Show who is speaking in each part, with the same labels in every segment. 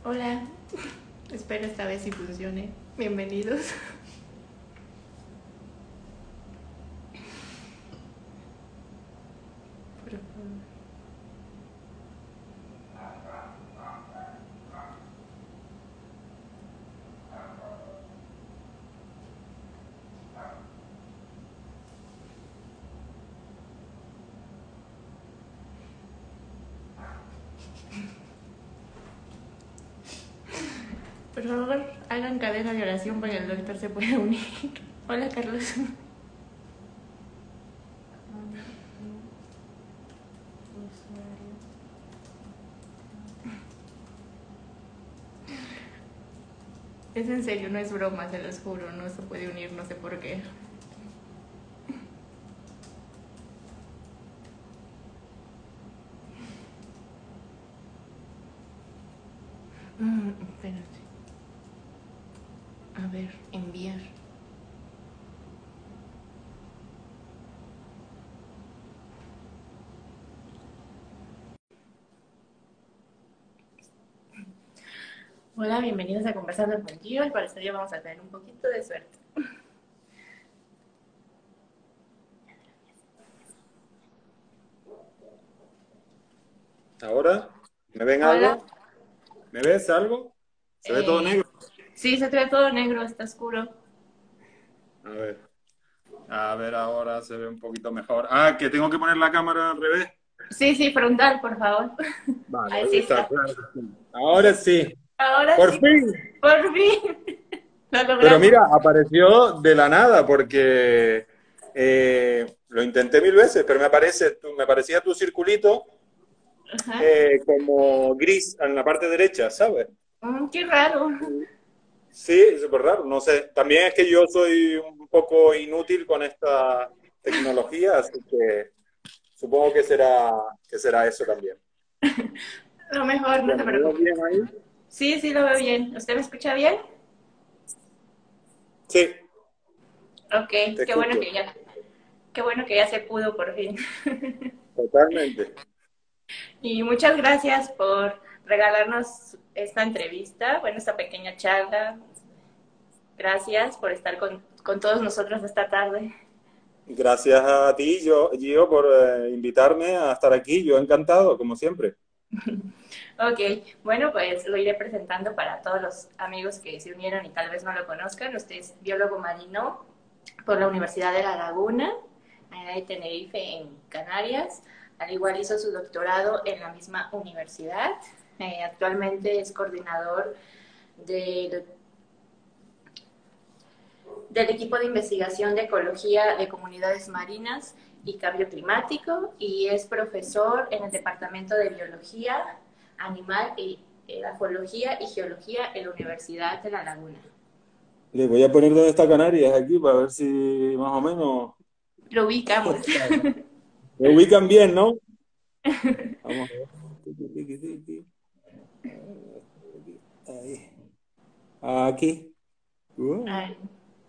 Speaker 1: Hola, espero esta vez sí funcione. Bienvenidos. Por favor. Por favor, hagan cadena de oración para que el doctor se pueda unir. Hola, Carlos. Es en serio, no es broma, se los juro. No se puede unir, no sé por qué. Espérate. A ver, enviar. Hola, bienvenidos a Conversando contigo. Al parecer ya vamos a tener un poquito de suerte.
Speaker 2: ¿Ahora? ¿Me ven
Speaker 1: Hola.
Speaker 2: algo? ¿Me ves algo? ¿Se ve todo
Speaker 1: Eh,
Speaker 2: negro?
Speaker 1: sí, se te ve todo negro, está oscuro.
Speaker 2: A ver. A ver, ahora se ve un poquito mejor. Ah, que tengo que poner la cámara al revés.
Speaker 1: Sí, sí, frontal, por favor.
Speaker 2: Vale,
Speaker 1: Ahí
Speaker 2: ahí
Speaker 1: sí
Speaker 2: está,
Speaker 1: está.
Speaker 2: claro que sí. Ahora sí.
Speaker 1: Ahora
Speaker 2: ¡Por
Speaker 1: sí,
Speaker 2: fin!
Speaker 1: por fin. Lo
Speaker 2: Pero
Speaker 1: logramos.
Speaker 2: mira, apareció de la nada porque lo intenté mil veces, pero me parecía tu circulito
Speaker 1: Ajá.
Speaker 2: como gris en la parte derecha, ¿sabes?
Speaker 1: Qué raro.
Speaker 2: Sí, es súper raro, no sé. También es que yo soy un poco inútil con esta tecnología, así que supongo que será eso también.
Speaker 1: Lo mejor, no se
Speaker 2: Bueno, ¿me ves
Speaker 1: preocupe.
Speaker 2: bien ahí?
Speaker 1: Sí, sí, lo veo bien. ¿Usted me escucha bien?
Speaker 2: Sí,
Speaker 1: Ok,
Speaker 2: te
Speaker 1: qué bueno
Speaker 2: escucho.
Speaker 1: que ya, qué bueno que ya se pudo por fin.
Speaker 2: Totalmente.
Speaker 1: Y muchas gracias por regalarnos esta entrevista, bueno, esta pequeña charla. Gracias por estar con todos nosotros esta tarde.
Speaker 2: Gracias a ti, Gio, por invitarme a estar aquí. Yo encantado, como siempre.
Speaker 1: Ok, bueno, pues lo iré presentando para todos los amigos que se unieron y tal vez no lo conozcan. Usted es biólogo marino por la Universidad de La Laguna, en Tenerife, en Canarias. Al igual hizo su doctorado en la misma universidad. Actualmente es coordinador de, del equipo de investigación de ecología de comunidades marinas y cambio climático y es profesor en el Departamento de Biología Animal y Ecología y Geología en la Universidad de La Laguna.
Speaker 2: Le voy a poner dónde está Canarias aquí para ver si más o menos
Speaker 1: Lo ubicamos.
Speaker 2: me ubican bien, ¿no? Vamos a ver. Tiki, tiki, tiki. Ahí. Aquí.
Speaker 1: Ay,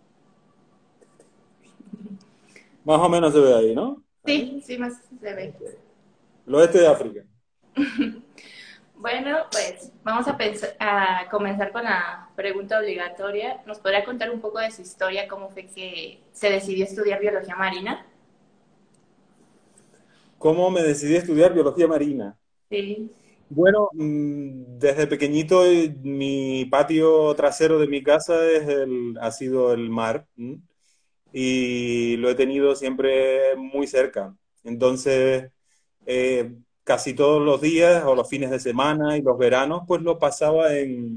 Speaker 2: Más o menos se ve ahí, ¿no?
Speaker 1: sí,
Speaker 2: Ahí.
Speaker 1: sí, más se ve.
Speaker 2: El oeste de África.
Speaker 1: Bueno, pues vamos a comenzar con la pregunta obligatoria. ¿Nos podría contar un poco de su historia, cómo fue que se decidió estudiar biología marina?
Speaker 2: ¿Cómo me decidí a estudiar biología marina?
Speaker 1: Sí.
Speaker 2: Bueno, desde pequeñito mi patio trasero de mi casa ha sido el mar, y lo he tenido siempre muy cerca. Entonces, casi todos los días o los fines de semana y los veranos, pues lo pasaba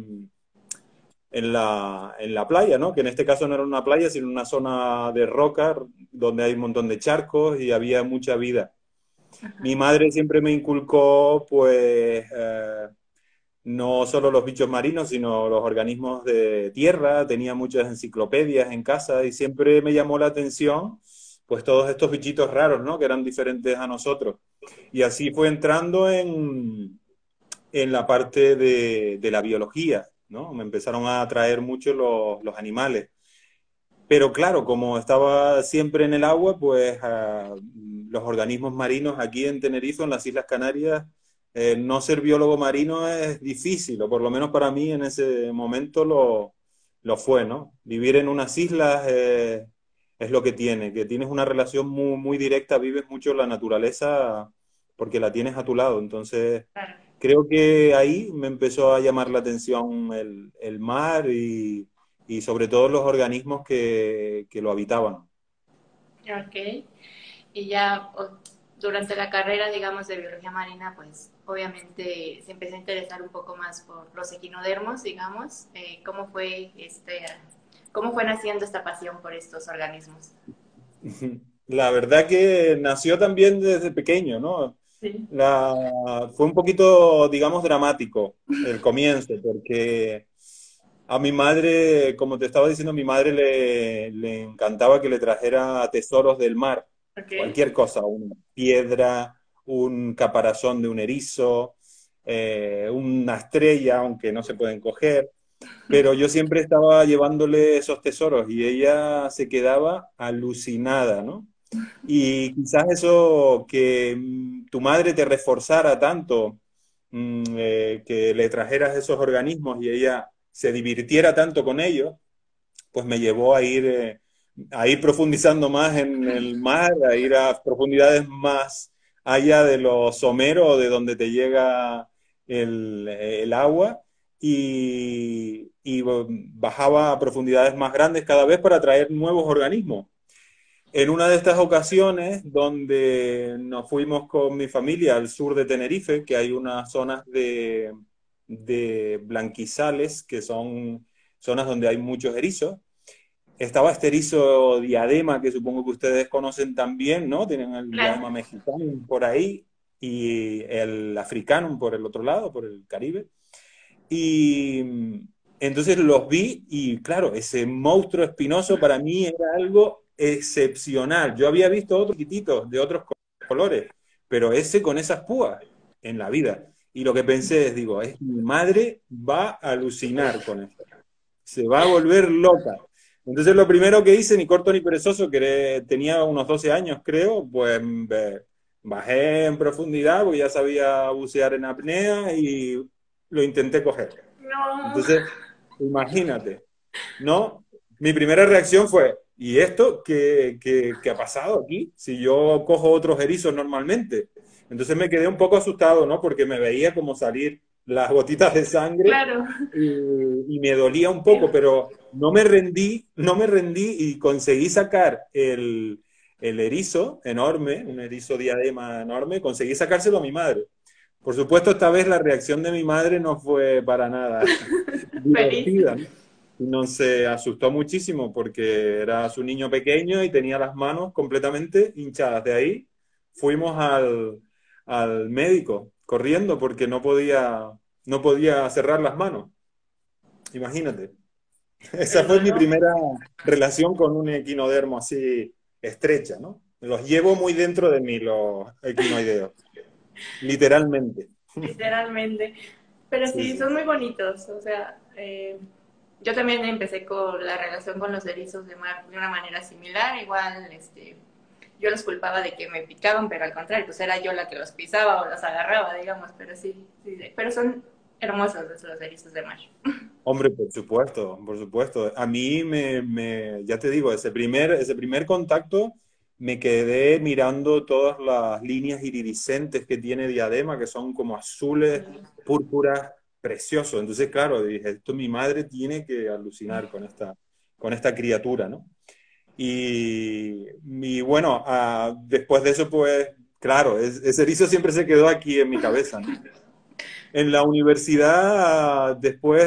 Speaker 2: en la playa, ¿no? Que en este caso no era una playa, sino una zona de roca donde hay un montón de charcos y había mucha vida. Mi madre siempre me inculcó, pues, no solo los bichos marinos, sino los organismos de tierra. Tenía muchas enciclopedias en casa y siempre me llamó la atención, pues, todos estos bichitos raros, ¿no? Que eran diferentes a nosotros. Y así fue entrando en la parte de la biología, ¿no? Me empezaron a atraer mucho los animales. Pero claro, como estaba siempre en el agua, pues los organismos marinos aquí en Tenerife, en las Islas Canarias, no ser biólogo marino es difícil, o por lo menos para mí en ese momento lo fue, ¿no? Vivir en unas islas es lo que tiene, que tienes una relación muy, muy directa, vives mucho la naturaleza porque la tienes a tu lado. Entonces,
Speaker 1: Claro.
Speaker 2: creo que ahí me empezó a llamar la atención el mar y sobre todo los organismos que lo habitaban.
Speaker 1: Ok. Y ya durante la carrera, digamos, de biología marina, pues obviamente se empezó a interesar un poco más por los equinodermos, digamos. ¿Cómo fue naciendo esta pasión por estos organismos?
Speaker 2: La verdad que nació también desde pequeño, ¿no?
Speaker 1: Sí.
Speaker 2: Fue un poquito, digamos, dramático el comienzo, porque a mi madre, como te estaba diciendo, a mi madre le encantaba que le trajera tesoros del mar,
Speaker 1: Ok.
Speaker 2: cualquier cosa, una piedra, un caparazón de un erizo, una estrella, aunque no se pueden coger, pero yo siempre estaba llevándole esos tesoros y ella se quedaba alucinada, ¿no? Y quizás eso que tu madre te reforzara tanto, que le trajeras esos organismos y ella se divirtiera tanto con ellos, pues me llevó a ir profundizando más en el mar, a ir a profundidades más allá de lo somero, de donde te llega el agua, y bajaba a profundidades más grandes cada vez para traer nuevos organismos. En una de estas ocasiones, donde nos fuimos con mi familia al sur de Tenerife, que hay unas zonas de blanquizales, que son zonas donde hay muchos erizos, estaba este erizo diadema, que supongo que ustedes conocen también, ¿no? Tienen el
Speaker 1: Claro.
Speaker 2: diadema mexicano por ahí y el africano por el otro lado, por el Caribe. Y entonces los vi y claro, ese monstruo espinoso para mí era algo excepcional. Yo había visto otros chiquititos de otros colores, pero ese con esas púas en la vida. Y lo que pensé es, digo, es mi madre va a alucinar con esto, se va a volver loca. Entonces lo primero que hice, ni corto ni perezoso, que tenía unos 12 años creo, pues bajé en profundidad, porque ya sabía bucear en apnea y lo intenté coger.
Speaker 1: No.
Speaker 2: Entonces, imagínate, ¿no? Mi primera reacción fue, ¿y esto qué ha pasado aquí? Si yo cojo otros erizos normalmente. Entonces me quedé un poco asustado, ¿no? Porque me veía como salir las gotitas de sangre
Speaker 1: Claro.
Speaker 2: y me dolía un poco, pero no me rendí y conseguí sacar el erizo enorme, un erizo diadema enorme, conseguí sacárselo a mi madre. Por supuesto, esta vez la reacción de mi madre no fue para nada
Speaker 1: Feliz.
Speaker 2: divertida, ¿no? No se asustó muchísimo porque era su niño pequeño y tenía las manos completamente hinchadas. De ahí fuimos al médico corriendo porque no podía cerrar las manos. Imagínate. Esa
Speaker 1: El
Speaker 2: fue mi
Speaker 1: dolor.
Speaker 2: primera relación con un equinodermo así estrecha, ¿no? Los llevo muy dentro de mí, los equinoideos, literalmente.
Speaker 1: Literalmente. Pero
Speaker 2: Sí,
Speaker 1: sí,
Speaker 2: sí.
Speaker 1: son muy bonitos. O sea, yo también empecé con la relación con los erizos de mar de una manera similar. Igual, yo los culpaba de que me picaban, pero al contrario, pues era yo la que los pisaba o los agarraba, digamos. Pero sí, sí, sí. Pero son hermosos los erizos de mar.
Speaker 2: Hombre, por supuesto, por supuesto. A mí ya te digo, ese primer contacto me quedé mirando todas las líneas iridiscentes que tiene Diadema, que son como azules, púrpuras, preciosos. Entonces, claro, dije, esto mi madre tiene que alucinar con esta criatura, ¿no? Y bueno, después de eso, pues, claro, ese erizo siempre se quedó aquí en mi cabeza, ¿no? En la universidad, después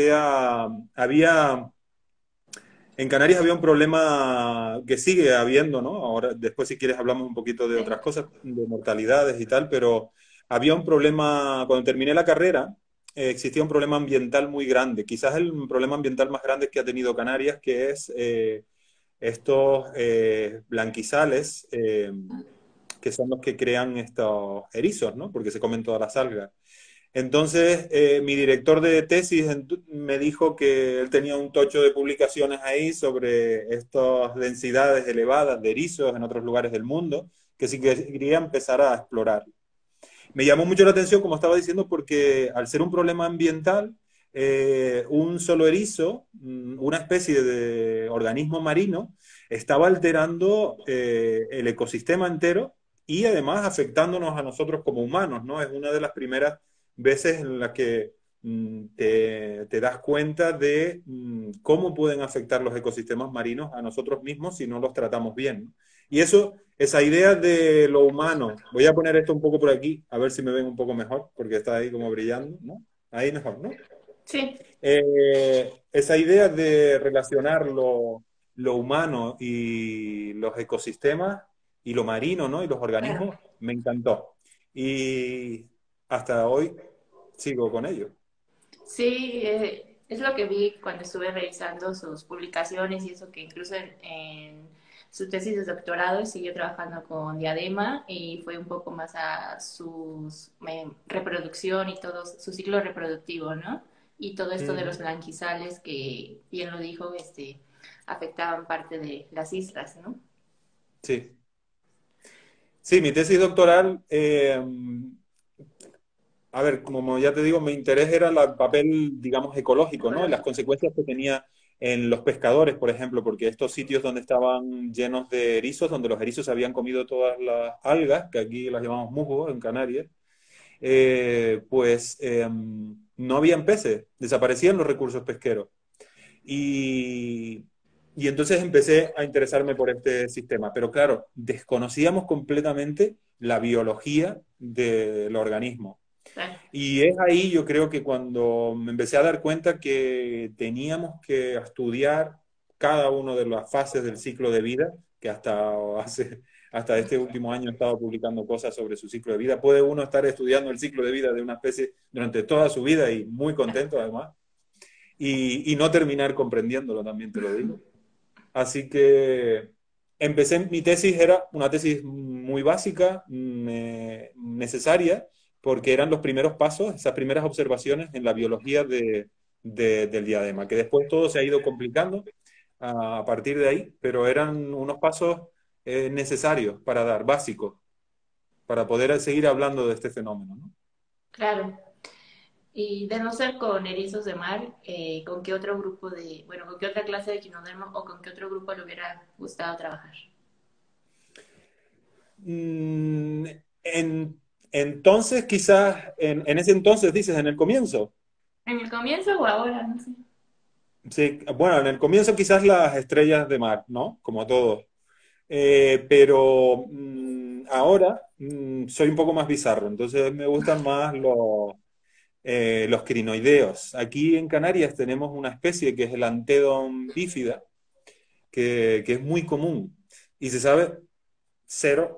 Speaker 2: en Canarias había un problema que sigue habiendo, ¿no? Ahora, después si quieres hablamos un poquito de
Speaker 1: Sí.
Speaker 2: otras cosas, de mortalidades y tal, pero había un problema, cuando terminé la carrera, existía un problema ambiental muy grande, quizás el problema ambiental más grande que ha tenido Canarias, que es estos blanquizales, que son los que crean estos erizos, ¿no? Porque se comen todas las algas. Entonces, mi director de tesis me dijo que él tenía un tocho de publicaciones ahí sobre estas densidades elevadas de erizos en otros lugares del mundo, que sí quería empezar a explorar. me llamó mucho la atención, como estaba diciendo, porque al ser un problema ambiental, un solo erizo, una especie de organismo marino, estaba alterando el ecosistema entero y además afectándonos a nosotros como humanos, ¿no? Es una de las primeras veces en las que te das cuenta de cómo pueden afectar los ecosistemas marinos a nosotros mismos si no los tratamos bien, ¿no? Y eso, esa idea de lo humano, voy a poner esto un poco por aquí, a ver si me ven un poco mejor, porque está ahí como brillando, ¿no? Ahí mejor, ¿no?
Speaker 1: Sí,
Speaker 2: Esa idea de relacionar lo humano y los ecosistemas y lo marino, ¿no? Y los
Speaker 1: claro.
Speaker 2: organismos, me encantó. Y hasta hoy sigo con ello.
Speaker 1: Sí, es lo que vi cuando estuve revisando sus publicaciones y eso que incluso en su tesis de doctorado siguió trabajando con diadema y fue un poco más a su reproducción y todo su ciclo reproductivo, ¿no? Y todo esto de los
Speaker 2: Ujú.
Speaker 1: blanquizales que, bien lo dijo, afectaban parte de las islas, ¿no?
Speaker 2: Sí. Sí, mi tesis doctoral, a ver, como ya te digo, mi interés era el papel, digamos, ecológico, ¿no? Y las
Speaker 1: Ecológico.
Speaker 2: consecuencias que tenía en los pescadores, por ejemplo, porque estos sitios donde estaban llenos de erizos, donde los erizos habían comido todas las algas, que aquí las llamamos musgos en Canarias, no habían peces, desaparecían los recursos pesqueros. Y, y entonces empecé a interesarme por este sistema. Pero claro, desconocíamos completamente la biología del organismo.
Speaker 1: Claro.
Speaker 2: Y es ahí yo creo que cuando me empecé a dar cuenta que teníamos que estudiar cada una de las fases del ciclo de vida, que hasta este último año he estado publicando cosas sobre su ciclo de vida. Puede uno estar estudiando el ciclo de vida de una especie durante toda su vida y muy contento además, y no terminar comprendiéndolo, también te lo digo. Así que empecé, mi tesis era una tesis muy básica, necesaria, porque eran los primeros pasos, esas primeras observaciones en la biología del diadema, que después todo se ha ido complicando a partir de ahí, pero eran unos pasos necesarios para dar, básicos, para poder seguir hablando de este fenómeno, ¿no?
Speaker 1: Claro. Y de no ser con erizos de mar, ¿con qué otro grupo bueno, con qué otra clase de equinodermo o con qué otro grupo le hubiera gustado trabajar?
Speaker 2: Mm, entonces, quizás, en ese entonces, dices, en el comienzo.
Speaker 1: ¿En el comienzo o ahora? No sé.
Speaker 2: Sí, bueno, en el comienzo quizás las estrellas de mar, ¿no? Como todos. Pero ahora soy un poco más bizarro, entonces me gustan más los crinoideos. Aquí en Canarias tenemos una especie que es el Antedon bífida, que es muy común y se sabe cero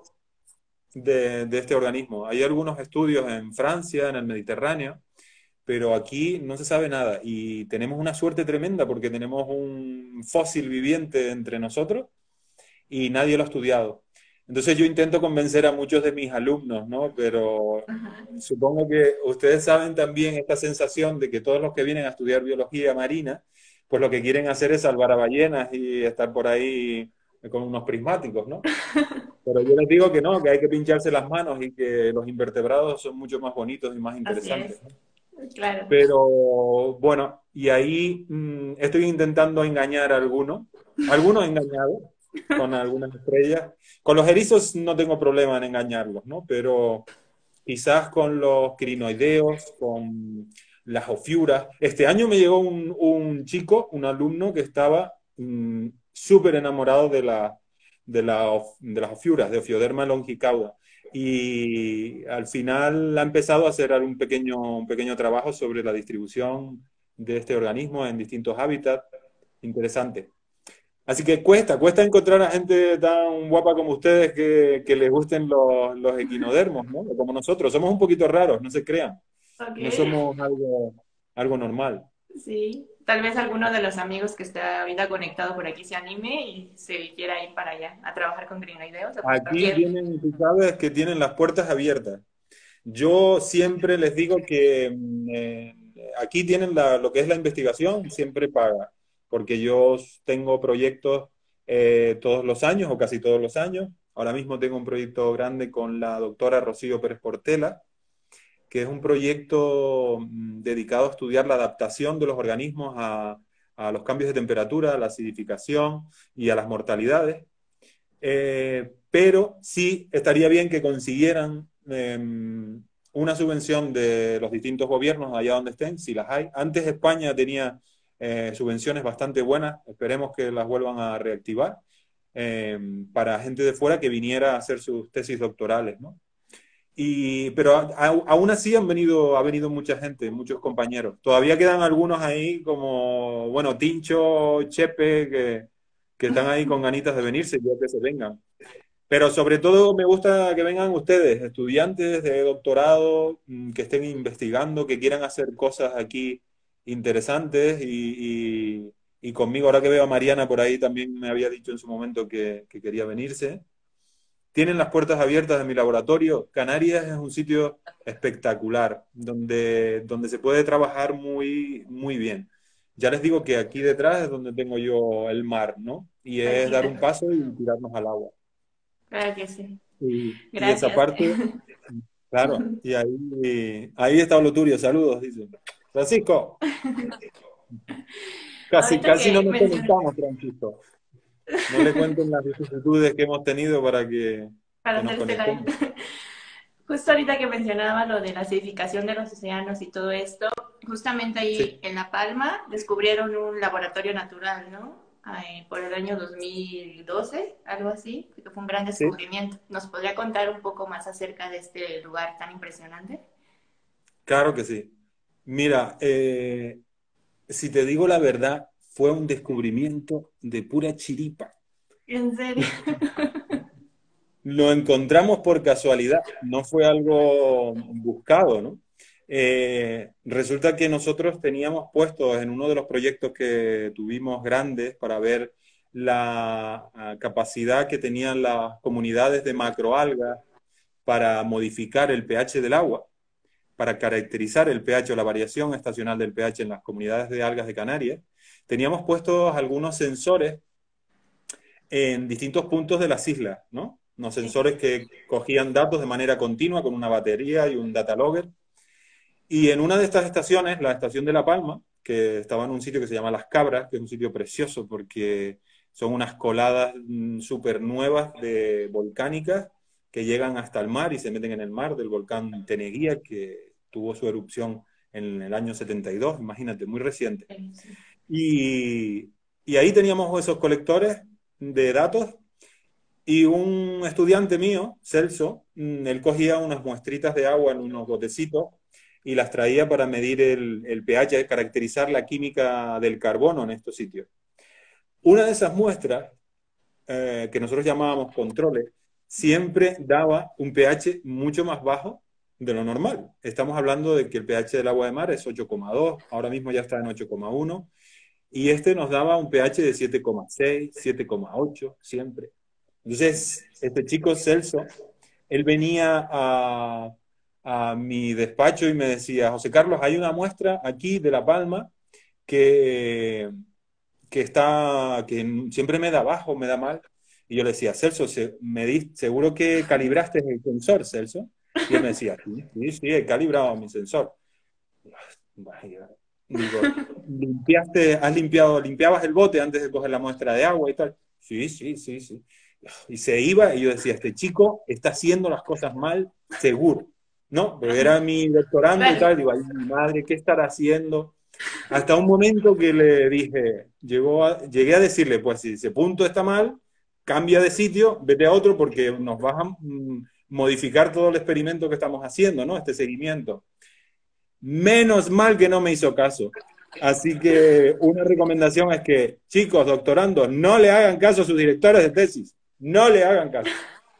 Speaker 2: de este organismo. Hay algunos estudios en Francia, en el Mediterráneo, pero aquí no se sabe nada y tenemos una suerte tremenda porque tenemos un fósil viviente entre nosotros y nadie lo ha estudiado. Entonces yo intento convencer a muchos de mis alumnos, ¿no? Pero supongo que ustedes saben también esta sensación de que todos los que vienen a estudiar biología marina, pues lo que quieren hacer es salvar a ballenas y estar por ahí con unos prismáticos, ¿no? Pero yo les digo que no, que hay que pincharse las manos y que los invertebrados son mucho más bonitos y más
Speaker 1: Así
Speaker 2: interesantes,
Speaker 1: es,
Speaker 2: ¿no?
Speaker 1: claro.
Speaker 2: Pero bueno, y ahí estoy intentando engañar a algunos. Algunos he engañado con algunas estrellas. Con los erizos no tengo problema en engañarlos, ¿no? Pero quizás con los crinoideos, con las ofiuras. Este año me llegó un chico, un alumno que estaba súper enamorado de las ofiuras, de Ophioderma longicauda. Y al final ha empezado a hacer un pequeño trabajo sobre la distribución de este organismo en distintos hábitats. Interesante. Así que cuesta encontrar a gente tan guapa como ustedes que les gusten los equinodermos, ¿no? Como nosotros. Somos un poquito raros, no se crean.
Speaker 1: Ok,
Speaker 2: No somos algo normal.
Speaker 1: sí. Tal vez alguno de los amigos que está ahorita conectado por aquí se anime y se quiera ir para allá a trabajar con crinoideos o con
Speaker 2: Aquí
Speaker 1: cualquier.
Speaker 2: tienen, tú sabes que tienen las puertas abiertas. Yo siempre les digo que aquí tienen lo que es la investigación, siempre paga, porque yo tengo proyectos todos los años o casi todos los años. Ahora mismo tengo un proyecto grande con la doctora Rocío Pérez Portela, que es un proyecto dedicado a estudiar la adaptación de los organismos a los cambios de temperatura, a la acidificación y a las mortalidades. Pero sí estaría bien que consiguieran una subvención de los distintos gobiernos allá donde estén, si las hay. Antes España tenía subvenciones bastante buenas, esperemos que las vuelvan a reactivar, para gente de fuera que viniera a hacer sus tesis doctorales, ¿no? Pero aún así ha venido mucha gente, muchos compañeros. Todavía quedan algunos ahí como, bueno, Tincho, Chepe, que están ahí con ganitas de venirse, ya que se vengan. Pero sobre todo me gusta que vengan ustedes, estudiantes de doctorado, que estén investigando, que quieran hacer cosas aquí interesantes y conmigo, ahora que veo a Mariana por ahí, también me había dicho en su momento que quería venirse. Tienen las puertas abiertas de mi laboratorio. Canarias es un sitio espectacular, donde se puede trabajar muy, muy bien. Ya les digo que aquí detrás es donde tengo yo el mar, ¿no? Y
Speaker 1: Ay,
Speaker 2: es dar un
Speaker 1: claro,
Speaker 2: paso y tirarnos al agua.
Speaker 1: claro que sí.
Speaker 2: Y esa
Speaker 1: Gracias.
Speaker 2: parte, claro, y ahí está Oloturio, saludos, dice. Francisco, casi,
Speaker 1: Ahorita
Speaker 2: casi no
Speaker 1: que
Speaker 2: nos
Speaker 1: mencionas,
Speaker 2: conectamos, Francisco. No le cuenten las vicisitudes que hemos tenido para
Speaker 1: para
Speaker 2: que nos
Speaker 1: hacerte la...
Speaker 2: conectemos.
Speaker 1: Justo ahorita que mencionaba lo de la acidificación de los océanos y todo esto, justamente ahí
Speaker 2: Sí,
Speaker 1: en La Palma descubrieron un laboratorio natural, ¿no? Por el año 2012, algo así, que fue un gran
Speaker 2: sí,
Speaker 1: descubrimiento. ¿Nos podría contar un poco más acerca de este lugar tan impresionante?
Speaker 2: claro que sí. Mira, si te digo la verdad, fue un descubrimiento de pura chiripa.
Speaker 1: ¿En serio?
Speaker 2: Lo encontramos por casualidad, no fue algo buscado, ¿no? Resulta que nosotros teníamos puestos en uno de los proyectos que tuvimos grandes para ver la capacidad que tenían las comunidades de macroalgas para modificar el pH del agua, para caracterizar el pH o la variación estacional del pH en las comunidades de algas de Canarias. Teníamos puestos algunos sensores en distintos puntos de las islas, ¿no? Unos
Speaker 1: Sí.
Speaker 2: sensores que cogían datos de manera continua con una batería y un data logger. Y en una de estas estaciones, la estación de La Palma, que estaba en un sitio que se llama Las Cabras, que es un sitio precioso porque son unas coladas súper nuevas de volcánicas que llegan hasta el mar y se meten en el mar del volcán Teneguía, que tuvo su erupción en el año 72, imagínate, muy reciente.
Speaker 1: Sí.
Speaker 2: Y, y ahí teníamos esos colectores de datos y un estudiante mío, Celso, él cogía unas muestritas de agua en unos botecitos y las traía para medir el pH, caracterizar la química del carbono en estos sitios. Una de esas muestras, que nosotros llamábamos controles, siempre daba un pH mucho más bajo de lo normal. Estamos hablando de que el pH del agua de mar es 8,2, ahora mismo ya está en 8,1, y este nos daba un pH de 7,6, 7,8 siempre. Entonces, este chico Celso, él venía a mi despacho y me decía, José Carlos, hay una muestra aquí de La Palma que, que siempre me da bajo, me da mal. Y yo le decía, Celso, seguro que calibraste el sensor, Celso. Y él me decía, sí, sí, sí, he calibrado mi sensor. Vaya. Digo, limpiabas el bote antes de coger la muestra de agua y tal? Sí, sí, sí, sí. Y se iba y yo decía, este chico está haciendo las cosas mal, seguro. ¿No? Porque era mi doctorando y
Speaker 1: Claro.
Speaker 2: tal. Digo, ay, mi madre, ¿qué estará haciendo? Hasta un momento que le dije, llegué a decirle, pues si ese punto está mal, cambia de sitio, vete a otro porque nos vas a modificar todo el experimento que estamos haciendo, ¿no? Este seguimiento. Menos mal que no me hizo caso. Así que una recomendación es que, chicos, doctorandos, no le hagan caso a sus directores de tesis. No le hagan caso.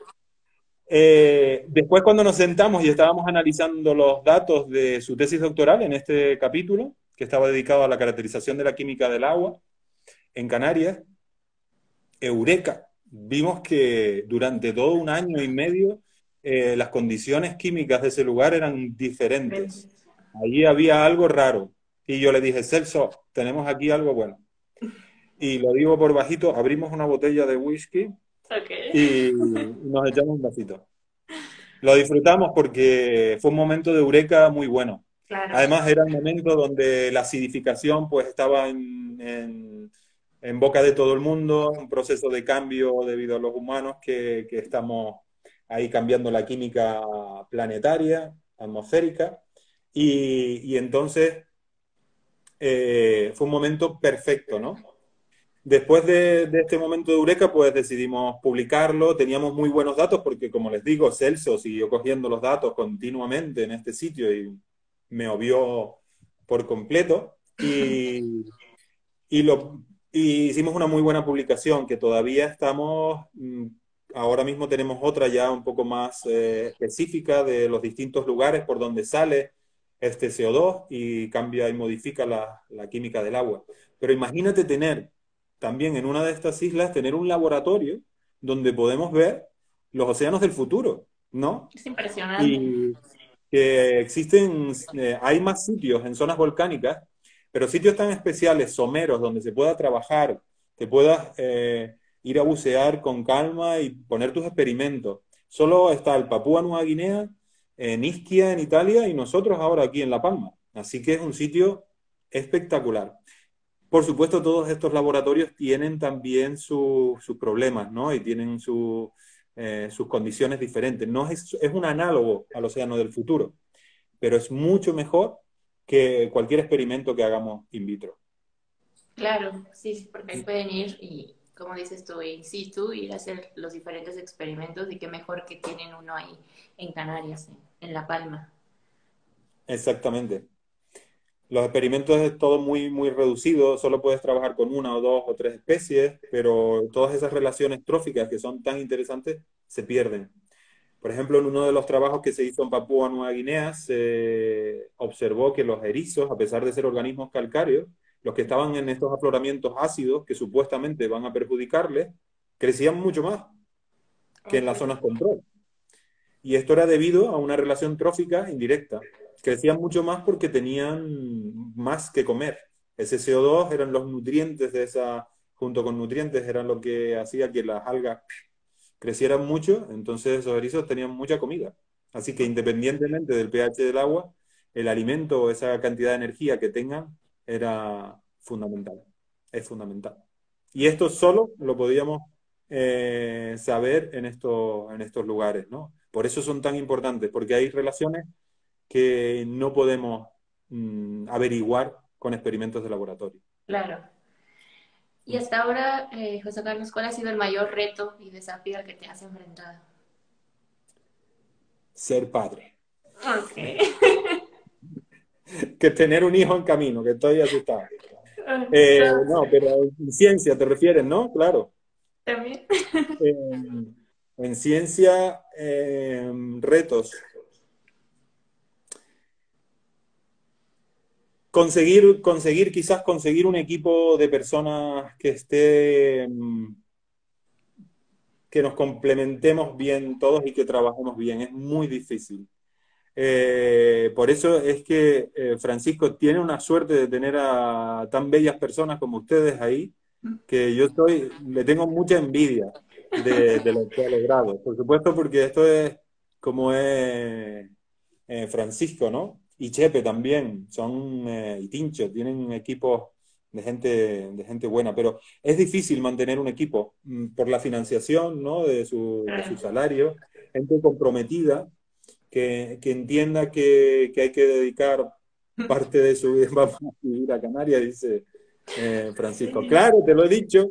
Speaker 2: Después, cuando nos sentamos y estábamos analizando los datos de su tesis doctoral en este capítulo, que estaba dedicado a la caracterización de la química del agua en Canarias, Eureka, vimos que durante todo un año y medio las condiciones químicas de ese lugar eran diferentes. Allí había algo raro. Y yo le dije, Celso, tenemos aquí algo bueno. Y lo digo por bajito, abrimos una botella de whisky
Speaker 1: Ok.
Speaker 2: y nos echamos un vasito. Lo disfrutamos porque fue un momento de eureka muy bueno.
Speaker 1: Claro.
Speaker 2: Además, era un momento donde la acidificación pues, estaba en boca de todo el mundo, un proceso de cambio debido a los humanos que estamos ahí cambiando la química planetaria, atmosférica, y entonces fue un momento perfecto, ¿no? Después de este momento de eureka, pues decidimos publicarlo. Teníamos muy buenos datos porque, como les digo, Celso siguió cogiendo los datos continuamente en este sitio y me obvió por completo. Y, lo, y hicimos una muy buena publicación que todavía estamos, ahora mismo tenemos otra ya un poco más específica de los distintos lugares por donde sale este CO2 y cambia y modifica la química del agua. Pero imagínate tener también en una de estas islas, tener un laboratorio donde podemos ver los océanos del futuro, ¿no?
Speaker 1: Es impresionante.
Speaker 2: Y que existen, hay más sitios en zonas volcánicas, pero sitios tan especiales, someros, donde se pueda trabajar, que puedas ir a bucear con calma y poner tus experimentos. Solo está el Papúa Nueva Guinea, en Ischia, en Italia, y nosotros ahora aquí en La Palma. Así que es un sitio espectacular. Por supuesto, todos estos laboratorios tienen también sus problemas, ¿no? Y tienen sus condiciones diferentes. No es un análogo al océano del futuro, pero es mucho mejor que cualquier experimento que hagamos in vitro.
Speaker 1: Claro, sí, sí, porque ahí pueden ir y, como dices tú, in situ, ir a hacer los diferentes experimentos y qué mejor que tienen uno ahí en Canarias, en La Palma.
Speaker 2: Exactamente. Los experimentos es todo muy, muy reducido, solo puedes trabajar con una o dos o tres especies, pero todas esas relaciones tróficas que son tan interesantes se pierden. Por ejemplo, en uno de los trabajos que se hizo en Papúa Nueva Guinea, se observó que los erizos, a pesar de ser organismos calcáreos, los que estaban en estos afloramientos ácidos que supuestamente van a perjudicarles, crecían mucho más que en
Speaker 1: Ok,
Speaker 2: las zonas control. Y esto era debido a una relación trófica indirecta. Crecían mucho más porque tenían más que comer. Ese CO2 eran los nutrientes de esa, junto con nutrientes, eran lo que hacía que las algas crecieran mucho, entonces esos erizos tenían mucha comida. Así que independientemente del pH del agua, el alimento o esa cantidad de energía que tengan era fundamental. Es fundamental. Y esto solo lo podíamos saber en estos lugares, ¿no? Por eso son tan importantes, porque hay relaciones que no podemos averiguar con experimentos de laboratorio.
Speaker 1: claro. Y hasta ahora, José Carlos, ¿cuál ha sido el mayor reto y desafío al que te has enfrentado?
Speaker 2: Ser padre.
Speaker 1: Ok.
Speaker 2: Que tener un hijo en camino, que estoy asustado.
Speaker 1: Todos
Speaker 2: No, pero en ciencia te refieres, ¿no? Claro.
Speaker 1: también.
Speaker 2: En ciencia, retos. Quizás conseguir un equipo de personas que esté, que nos complementemos bien todos y que trabajemos bien. Es muy difícil. Por eso es que Francisco tiene una suerte de tener a tan bellas personas como ustedes ahí, que le tengo mucha envidia de lo que ha logrado. Por supuesto, porque esto es como es Francisco, ¿no? Y Chepe también, y Tincho, tienen equipos de gente buena, pero es difícil mantener un equipo por la financiación, ¿no? De su salario, gente comprometida que entienda que hay que dedicar parte de su vida. Vamos a vivir a Canarias, dice Francisco.
Speaker 1: Sí.
Speaker 2: Claro, te lo he dicho.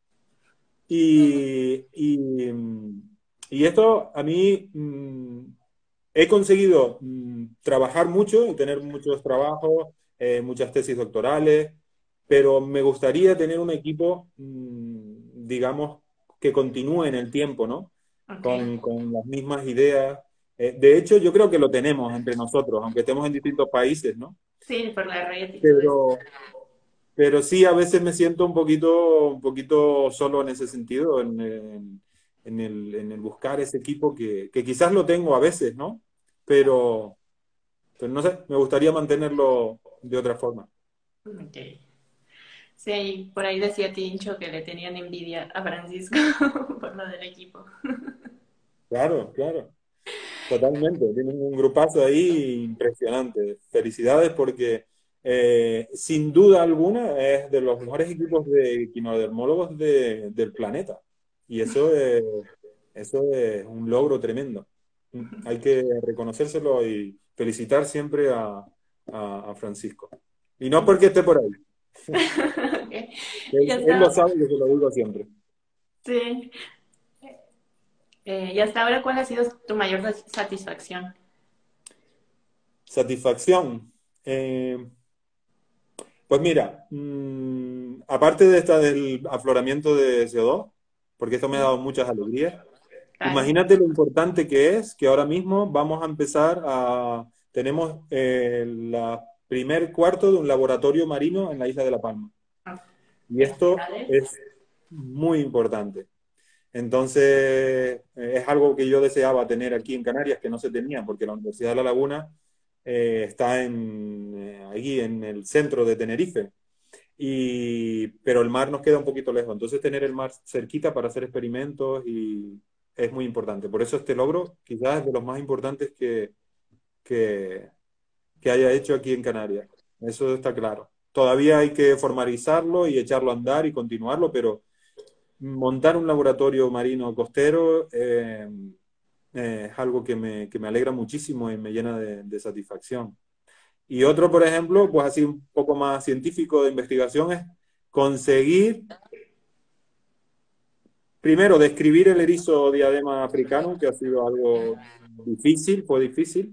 Speaker 2: Y, y, y esto a mí he conseguido trabajar mucho y tener muchos trabajos, muchas tesis doctorales, pero me gustaría tener un equipo, digamos, que continúe en el tiempo, ¿no?
Speaker 1: Ok.
Speaker 2: Con las mismas ideas. De hecho, yo creo que lo tenemos entre nosotros, aunque estemos en distintos países, ¿no?
Speaker 1: Sí, por la red y todo eso.
Speaker 2: Pero, pero sí, a veces me siento un poquito solo en ese sentido, en el buscar ese equipo que quizás lo tengo a veces, ¿no? Pero, pero no sé, me gustaría mantenerlo de otra forma.
Speaker 1: Ok. Sí, por ahí decía Tincho que le tenían envidia a Francisco por lo del equipo.
Speaker 2: Claro, claro. Totalmente, tienen un grupazo ahí impresionante. Felicidades porque sin duda alguna es de los mejores equipos de quinodermólogos del planeta. Y eso es un logro tremendo. Hay que reconocérselo y felicitar siempre a Francisco. Y no porque esté por ahí.
Speaker 1: Ok.
Speaker 2: Él,
Speaker 1: Ya
Speaker 2: él lo
Speaker 1: está.
Speaker 2: sabe y se lo digo siempre.
Speaker 1: Sí. Y hasta ahora, ¿cuál ha sido tu mayor satisfacción?
Speaker 2: Satisfacción. Pues mira, aparte de esta del afloramiento de CO2, porque esto me ha dado muchas alegrías,
Speaker 1: Claro.
Speaker 2: imagínate lo importante que es que ahora mismo vamos a tenemos el primer cuarto de un laboratorio marino en la isla de La Palma. Y esto
Speaker 1: Felicidades.
Speaker 2: es muy importante. Entonces, es algo que yo deseaba tener aquí en Canarias, que no se tenía, porque la Universidad de La Laguna está allí en el centro de Tenerife. Pero el mar nos queda un poquito lejos. Entonces, tener el mar cerquita para hacer experimentos es muy importante. Por eso este logro quizás es de los más importantes que, que haya hecho aquí en Canarias. Eso está claro. Todavía hay que formalizarlo y echarlo a andar y continuarlo, pero montar un laboratorio marino costero es algo que me alegra muchísimo y me llena de satisfacción. Y otro, por ejemplo, pues así un poco más científico de investigación es conseguir, primero, describir el erizo diadema africano, que ha sido algo difícil, fue difícil,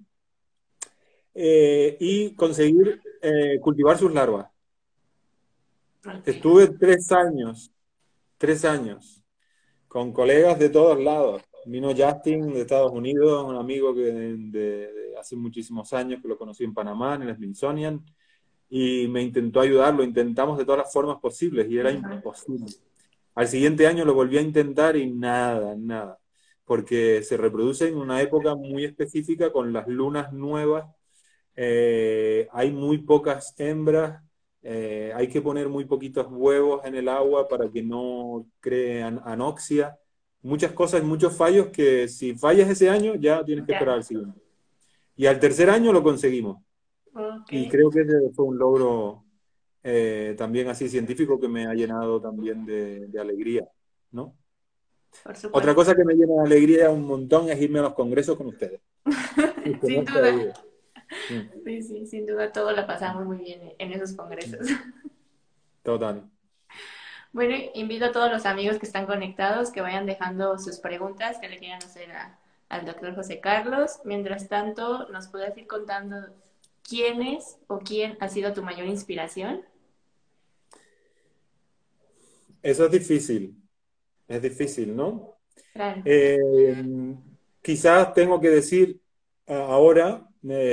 Speaker 2: y conseguir cultivar sus larvas.
Speaker 1: Ok.
Speaker 2: Estuve 3 años, con colegas de todos lados. Vino Justin de Estados Unidos, un amigo de hace muchísimos años que lo conocí en Panamá, en el Smithsonian, y me intentó ayudar, lo intentamos de todas las formas posibles y era imposible. Al siguiente año lo volví a intentar y nada, nada, porque se reproduce en una época muy específica con las lunas nuevas, hay muy pocas hembras, hay que poner muy poquitos huevos en el agua para que no crean anoxia, muchas cosas, muchos fallos que si fallas ese año ya tienes que esperar
Speaker 1: Ya.
Speaker 2: al siguiente. Y al tercer año lo conseguimos.
Speaker 1: Ok.
Speaker 2: Y creo que ese fue un logro también así científico que me ha llenado también de alegría, ¿no?
Speaker 1: Por
Speaker 2: Otra
Speaker 1: supuesto.
Speaker 2: cosa que me llena de alegría un montón es irme a los congresos con ustedes. Que no
Speaker 1: Sin
Speaker 2: está
Speaker 1: duda.
Speaker 2: ahí. Mm,
Speaker 1: Sí, sí, sin duda todo la pasamos muy bien en esos congresos.
Speaker 2: Total.
Speaker 1: Bueno, invito a todos los amigos que están conectados que vayan dejando sus preguntas que le quieran hacer al doctor José Carlos. Mientras tanto, ¿nos puedes ir contando quién es o quién ha sido tu mayor inspiración?
Speaker 2: Eso es difícil, ¿no?
Speaker 1: Claro.
Speaker 2: Eh, Quizás tengo que decir ahora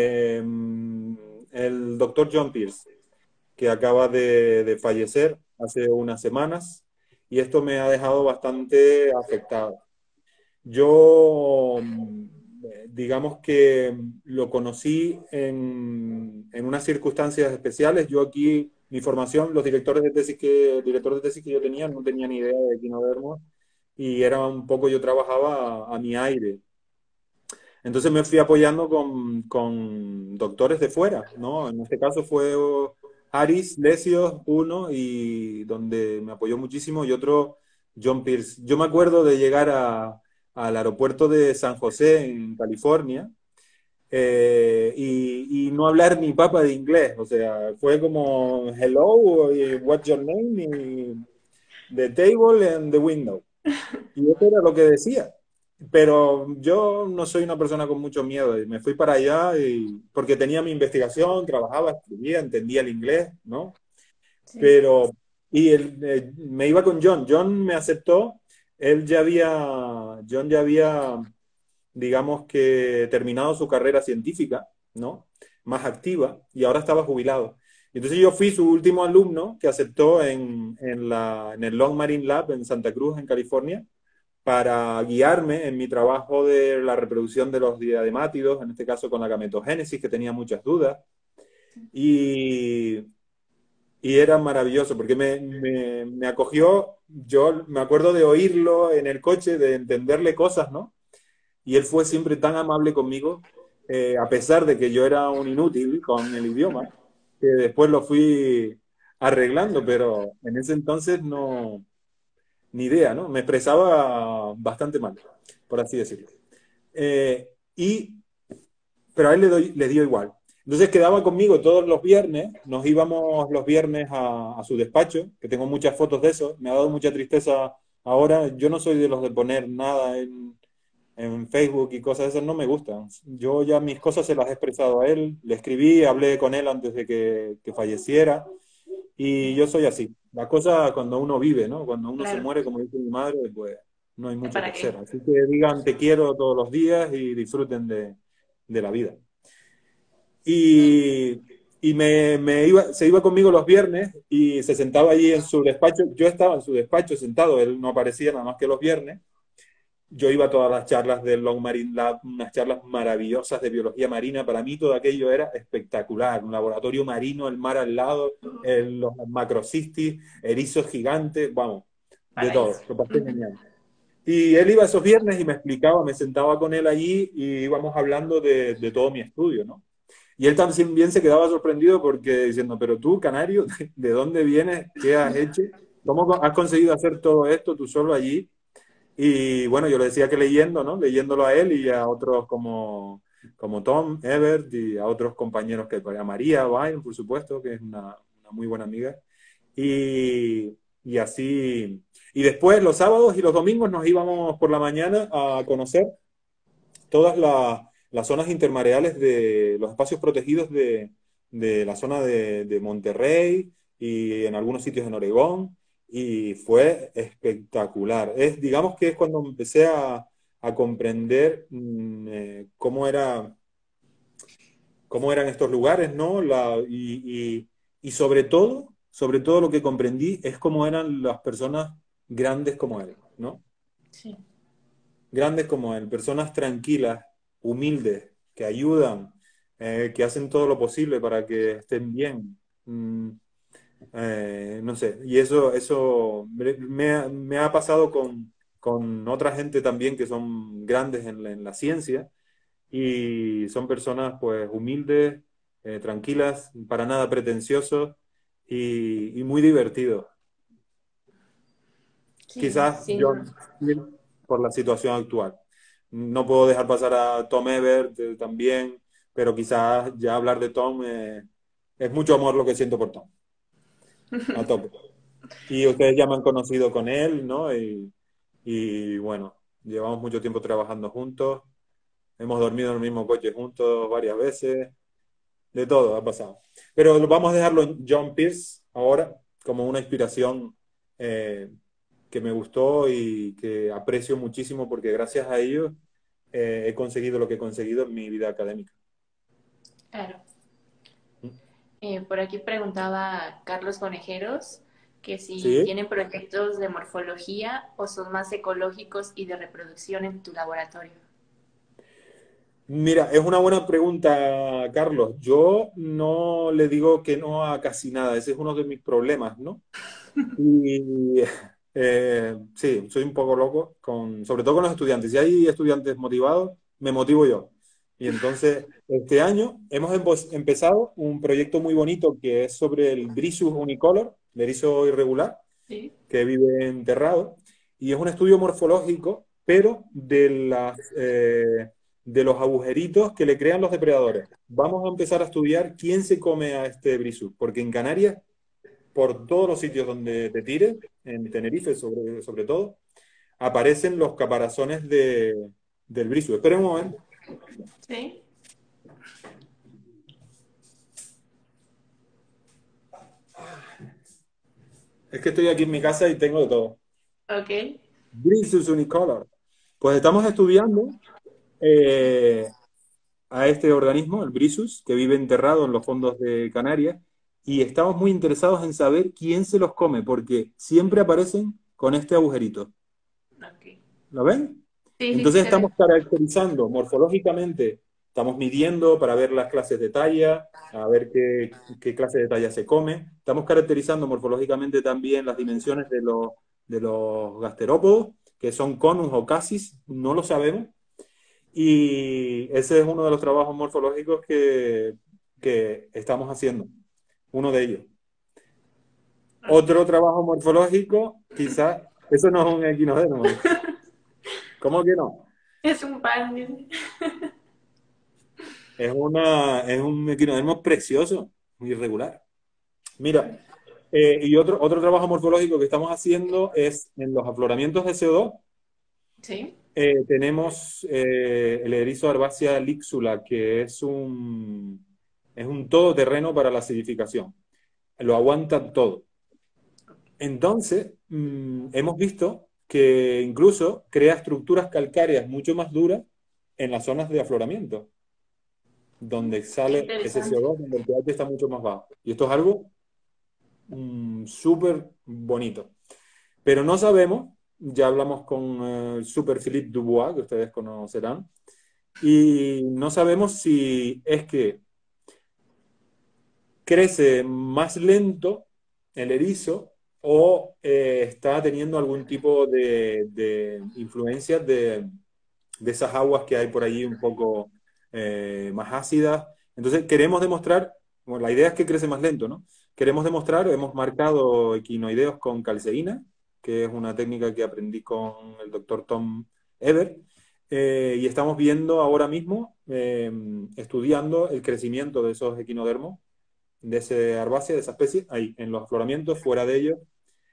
Speaker 2: el doctor John Pierce, que acaba de fallecer hace unas semanas, y esto me ha dejado bastante afectado. Yo, digamos que lo conocí en unas circunstancias especiales. Yo aquí, mi formación, los el director de tesis que yo tenía no tenía ni idea de equinodermos y era un poco, yo trabajaba a mi aire. Entonces me fui apoyando con doctores de fuera, ¿no? En este caso fue Aris Lesios, uno, y donde me apoyó muchísimo, y otro, John Pierce. Yo me acuerdo de llegar al aeropuerto de San José, en California, y no hablar ni papa de inglés. O sea, fue como, hello, what's your name, y the table and the window. Y eso era lo que decía. Pero yo no soy una persona con mucho miedo y me fui para allá porque tenía mi investigación, trabajaba, escribía, entendía el inglés, ¿no?
Speaker 1: Sí.
Speaker 2: Pero, me iba con John. John me aceptó. John ya había, digamos que terminado su carrera científica, ¿no? Más activa y ahora estaba jubilado. Entonces yo fui su último alumno que aceptó en el Long Marine Lab en Santa Cruz, en California, para guiarme en mi trabajo de la reproducción de los diademátidos, en este caso con la gametogénesis, que tenía muchas dudas. Y, y era maravilloso porque me acogió, yo me acuerdo de oírlo en el coche, de entenderle cosas, ¿no? y él fue siempre tan amable conmigo, a pesar de que yo era un inútil con el idioma, que después lo fui arreglando, pero en ese entonces no, ni idea, ¿no? Me expresaba bastante mal, por así decirlo. Eh, y, pero a él le dio igual. Entonces quedaba conmigo todos los viernes, nos íbamos los viernes a su despacho, que tengo muchas fotos de eso, me ha dado mucha tristeza ahora. Yo no soy de los de poner nada en Facebook y cosas de esas, no me gustan. Yo ya mis cosas se las he expresado a él, le escribí, hablé con él antes de que falleciera, y yo soy así. La cosa cuando uno vive, ¿no? Cuando uno se
Speaker 1: Claro,
Speaker 2: muere, como dice mi madre, pues no hay mucho que
Speaker 1: ¿para
Speaker 2: hacer.
Speaker 1: qué?
Speaker 2: Así que digan te quiero todos los días y disfruten de la vida. Y, se iba conmigo los viernes y se sentaba allí en su despacho. Yo estaba en su despacho sentado, él no aparecía nada más que los viernes. Yo iba a todas las charlas del Long Marine Lab, unas charlas maravillosas de biología marina. Para mí todo aquello era espectacular. Un laboratorio marino, el mar al lado, los macrocistis, erizos gigantes, vamos, de todo.
Speaker 1: Paraíso.
Speaker 2: Lo pasé genial. Y él iba esos viernes y me explicaba, me sentaba con él allí y íbamos hablando de todo mi estudio, ¿no? Y él también se quedaba sorprendido porque diciendo, pero tú, canario, ¿de dónde vienes? ¿Qué has hecho? ¿Cómo has conseguido hacer todo esto tú solo allí? Y bueno, yo le decía que leyendo, ¿no? Leyéndolo a él y a otros como Tom, Ebert y a otros compañeros que a María Vine, por supuesto, que es una muy buena amiga. Y así. Y después los sábados y los domingos nos íbamos por la mañana a conocer todas las zonas intermareales de los espacios protegidos de la zona de Monterrey y en algunos sitios en Oregón, y fue espectacular. Digamos que es cuando empecé a comprender cómo eran estos lugares, ¿no? Y sobre todo lo que comprendí es cómo eran las personas grandes como él, ¿no?
Speaker 1: Sí.
Speaker 2: Grandes como él, personas tranquilas, humildes, que ayudan, que hacen todo lo posible para que estén bien. No sé, y eso me ha pasado con otra gente también que son grandes en la ciencia y son personas pues humildes, tranquilas, para nada pretenciosos y muy divertidos.
Speaker 1: Sí,
Speaker 2: Quizás
Speaker 1: sin duda.
Speaker 2: John Steele por la situación actual. No puedo dejar pasar a Tom Everett también, pero quizás ya hablar de Tom es mucho amor lo que siento por Tom, a tope. Y ustedes ya me han conocido con él, ¿no? Y bueno, llevamos mucho tiempo trabajando juntos, hemos dormido en el mismo coche juntos varias veces, de todo ha pasado. Pero vamos a dejarlo en John Pierce ahora como una inspiración eh, que me gustó y que aprecio muchísimo porque gracias a ellos he conseguido lo que he conseguido en mi vida académica.
Speaker 1: Claro. Por aquí preguntaba Carlos Conejeros que si
Speaker 2: Sí,
Speaker 1: tienen proyectos de morfología o son más ecológicos y de reproducción en tu laboratorio.
Speaker 2: mira, es una buena pregunta, Carlos. Yo no le digo que no a casi nada, ese es uno de mis problemas, ¿no? Y sí, soy un poco loco, sobre todo con los estudiantes. Si hay estudiantes motivados, me motivo yo. Y entonces, este año hemos empezado un proyecto muy bonito que es sobre el Brisus unicolor, el erizo irregular,
Speaker 1: Sí.
Speaker 2: que vive enterrado. Y es un estudio morfológico, pero de los agujeritos que le crean los depredadores. Vamos a empezar a estudiar quién se come a este Brisus, porque en Canarias por todos los sitios donde te tires, en Tenerife sobre todo, aparecen los caparazones del brisue. Espera un momento.
Speaker 1: Sí.
Speaker 2: Es que estoy aquí en mi casa y tengo de todo.
Speaker 1: Ok.
Speaker 2: Brisus unicolor. Pues estamos estudiando eh, a este organismo, el Brisus, que vive enterrado en los fondos de Canarias, y estamos muy interesados en saber quién se los come, porque siempre aparecen con este agujerito.
Speaker 1: Ok.
Speaker 2: ¿Lo ven?
Speaker 1: Sí, sí, sí
Speaker 2: Entonces
Speaker 1: se ve.
Speaker 2: estamos caracterizando morfológicamente, estamos midiendo para ver las clases de talla, a ver qué clase de talla se come. Estamos caracterizando morfológicamente también las dimensiones de los gasterópodos, que son conus o casis, no lo sabemos. Y ese es uno de los trabajos morfológicos que estamos haciendo, uno de ellos. Otro trabajo morfológico, quizás, eso no es un equinodermo. ¿Cómo que no?
Speaker 1: Es un pan.
Speaker 2: Es un equinodermo precioso, muy irregular. Mira, y otro trabajo morfológico que estamos haciendo es en los afloramientos de CO2.
Speaker 1: Sí.
Speaker 2: Tenemos el erizo Arbacea lixula, que es un todoterreno para la acidificación. Lo aguanta todo. Entonces, hemos visto que incluso crea estructuras calcáreas mucho más duras en las zonas de afloramiento, donde
Speaker 1: Qué
Speaker 2: sale ese
Speaker 1: interesante.
Speaker 2: CO2, donde el pH está mucho más bajo. Y esto es algo súper bonito. Pero no sabemos, ya hablamos con el Super Philippe Dubois, que ustedes conocerán, y no sabemos si es que crece más lento el erizo o está teniendo algún tipo de influencia de esas aguas que hay por allí un poco más ácidas. Entonces queremos demostrar, bueno, la idea es que crece más lento, ¿no? Queremos demostrar, hemos marcado equinoideos con calceína, que es una técnica que aprendí con el doctor Tom Eber, y estamos viendo ahora mismo, estudiando el crecimiento de esos equinodermos, de ese herbácea, de esa especie, ahí, en los afloramientos, fuera de ellos,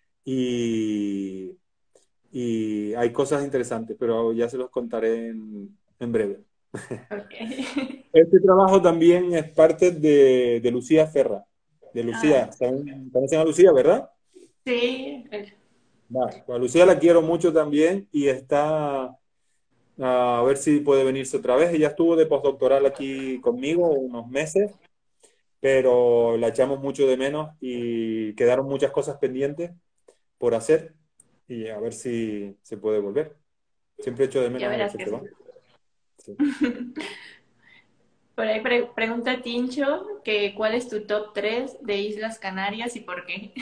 Speaker 2: y, y hay cosas interesantes, pero ya se los contaré en breve.
Speaker 1: Ok.
Speaker 2: Este trabajo también es parte de Lucía Ferra, de
Speaker 1: Ah,
Speaker 2: Lucía. ¿Conocen a Lucía, verdad?
Speaker 1: sí.
Speaker 2: Vale. Pues a Lucía la quiero mucho también y está a ver si puede venirse otra vez. Ella estuvo de postdoctoral aquí conmigo unos meses, pero la echamos mucho de menos y quedaron muchas cosas pendientes por hacer y a ver si se puede volver. Siempre echo de
Speaker 1: Ya
Speaker 2: menos el
Speaker 1: verás que sí.
Speaker 2: festival. Sí.
Speaker 1: Por ahí pregunta Tincho que cuál es tu top 3 de Islas Canarias y por qué.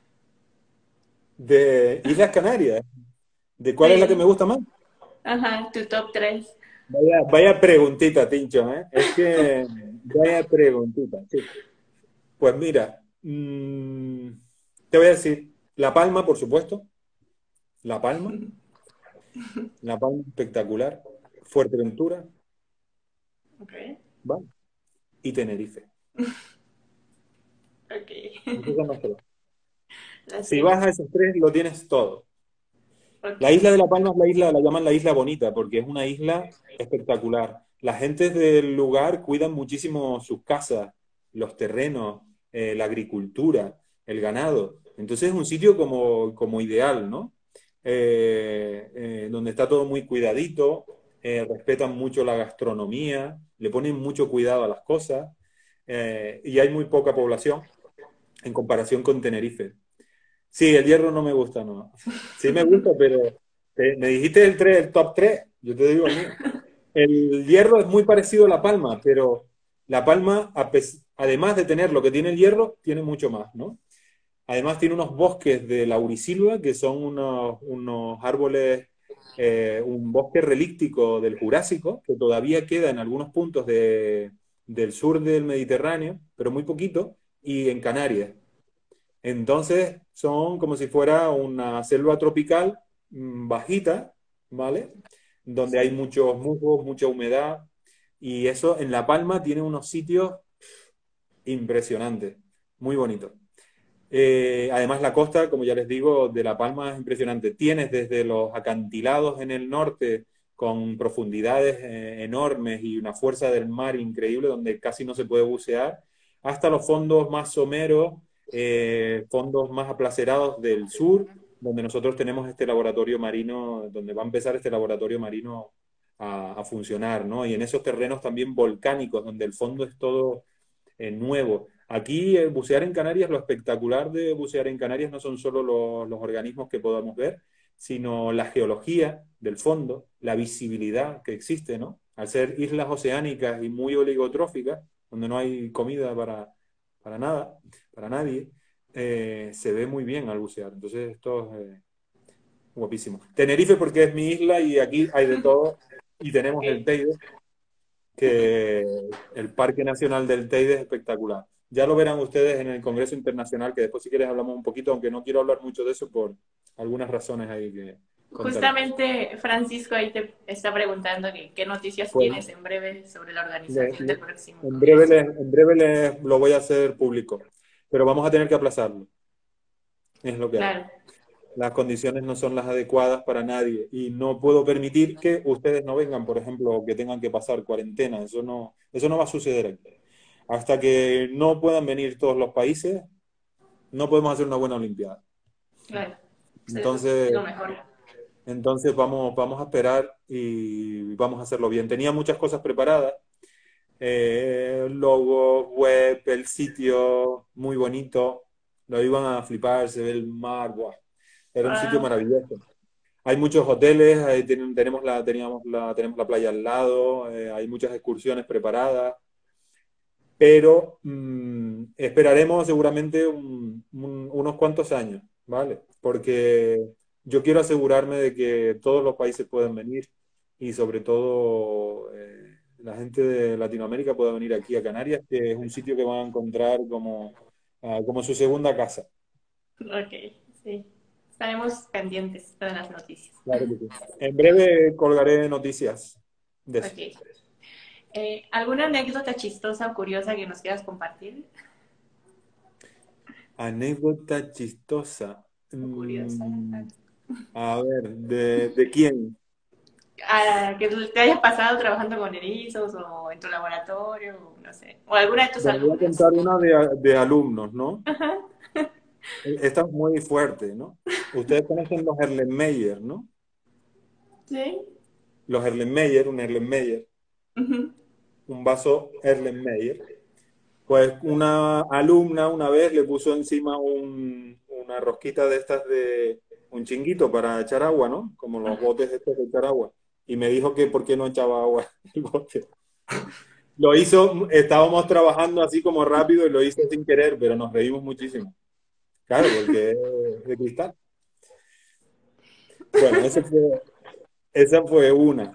Speaker 2: De Islas Canarias, ¿de cuál es la que me
Speaker 1: Sí.
Speaker 2: gusta más?
Speaker 1: Ajá, tu top 3.
Speaker 2: Vaya preguntita, Tincho, ¿eh? Es que, vaya preguntita, sí. Pues mira, te voy a decir, La Palma, por supuesto, La Palma, La Palma espectacular, Fuerteventura,
Speaker 1: Ok.
Speaker 2: ¿vale? Y Tenerife.
Speaker 1: Ok.
Speaker 2: Esos son los tres.
Speaker 1: Las
Speaker 2: Si vas
Speaker 1: tengo.
Speaker 2: a esos tres, lo tienes todo.
Speaker 1: Ok.
Speaker 2: La isla de La Palma es la isla, la llaman la isla bonita, porque es una isla espectacular. Las gentes del lugar cuidan muchísimo sus casas, los terrenos, la agricultura, el ganado. Entonces es un sitio como ideal, ¿no? Donde está todo muy cuidadito, respetan mucho la gastronomía, le ponen mucho cuidado a las cosas, y hay muy poca población en comparación con Tenerife. Sí, el hierro no me gusta, no. Sí me gusta, pero me dijiste el top 3, yo te digo el mío. El hierro es muy parecido a la palma, pero la palma, además de tener lo que tiene el hierro, tiene mucho más, ¿no? Además tiene unos bosques de laurisilva, que son unos árboles, un bosque relíctico del Jurásico, que todavía queda en algunos puntos del sur del Mediterráneo, pero muy poquito, y en Canarias. Entonces son como si fuera una selva tropical bajita, ¿vale? Donde hay muchos musgos, mucha humedad, y eso en La Palma tiene unos sitios impresionantes, muy bonitos. Además la costa, como ya les digo, de La Palma es impresionante. Tienes desde los acantilados en el norte con profundidades enormes y una fuerza del mar increíble donde casi no se puede bucear, hasta los fondos más someros, fondos más aplacerados del sur, donde nosotros tenemos este laboratorio marino, donde va a empezar este laboratorio marino a funcionar, ¿no? Y en esos terrenos también volcánicos, donde el fondo es todo nuevo. Aquí bucear en Canarias, lo espectacular de bucear en Canarias no son solo los organismos que podamos ver, sino la geología del fondo, la visibilidad que existe, ¿no? Al ser islas oceánicas y muy oligotróficas, donde no hay comida para nada, para nadie, se ve muy bien al bucear. Entonces esto es guapísimo. Tenerife porque es mi isla y aquí hay de todo. Y tenemos el
Speaker 1: Ok.
Speaker 2: Teide, que el Parque Nacional del Teide es espectacular. Ya lo verán ustedes en el Congreso Internacional, que después si quieres hablamos un poquito, aunque no quiero hablar mucho de eso por algunas razones ahí que contarte.
Speaker 1: Justamente Francisco ahí te está preguntando qué noticias
Speaker 2: Pues
Speaker 1: tienes en breve sobre la
Speaker 2: le-
Speaker 1: organización del
Speaker 2: le-
Speaker 1: próximo Congreso.
Speaker 2: en breve lo voy a hacer público, pero vamos a tener que aplazarlo, es lo que hay.
Speaker 1: Claro,
Speaker 2: Las condiciones no son las adecuadas para nadie y no puedo permitir que ustedes no vengan, por ejemplo, o que tengan que pasar cuarentena. Eso no va a suceder aquí. Hasta que no puedan venir todos los países, no podemos hacer una buena Olimpiada.
Speaker 1: claro. Es lo
Speaker 2: Entonces,
Speaker 1: mejor.
Speaker 2: entonces vamos a esperar y vamos a hacerlo bien. Tenía muchas cosas preparadas, logo, web, el sitio muy bonito, lo iban a flipar, se ve el mar, ¡buah! Era un sitio
Speaker 1: Wow.
Speaker 2: maravilloso. Hay muchos hoteles, tenemos la playa al lado, hay muchas excursiones preparadas, pero esperaremos seguramente unos cuantos años, ¿vale? Porque yo quiero asegurarme de que todos los países pueden venir y sobre todo la gente de Latinoamérica pueda venir aquí a Canarias, que es un sitio que van a encontrar como su segunda casa.
Speaker 1: Ok, sí. Estaremos pendientes de las noticias.
Speaker 2: Claro que sí. En breve colgaré noticias de eso.
Speaker 1: Ok. ¿Alguna anécdota chistosa o curiosa que nos quieras compartir?
Speaker 2: Anécdota chistosa.
Speaker 1: O curiosa.
Speaker 2: A ver, ¿de quién?
Speaker 1: Que te haya pasado trabajando con erizos o en tu laboratorio, o no sé. O alguna de tus
Speaker 2: Bueno, voy a
Speaker 1: alumnas.
Speaker 2: contar una de alumnos, ¿no? Esta es muy fuerte, ¿no? Ustedes conocen los Erlenmeyer, ¿no?
Speaker 1: Sí.
Speaker 2: Los Erlenmeyer, un Erlenmeyer,
Speaker 1: Ujú.
Speaker 2: un vaso Erlenmeyer. Pues una alumna una vez le puso encima una rosquita de estas de un chinguito para echar agua, ¿no? Como los botes estos de echar agua. Y me dijo que por qué no echaba agua el bote. Lo hizo, estábamos trabajando así como rápido y lo hizo sin querer, pero nos reímos muchísimo. Claro, porque es de cristal. Bueno, esa fue una.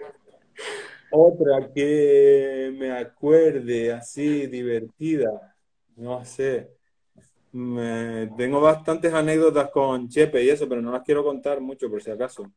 Speaker 2: Otra que me acuerde así divertida, no sé. Tengo bastantes anécdotas con Chepe y eso, pero no las quiero contar mucho por si acaso.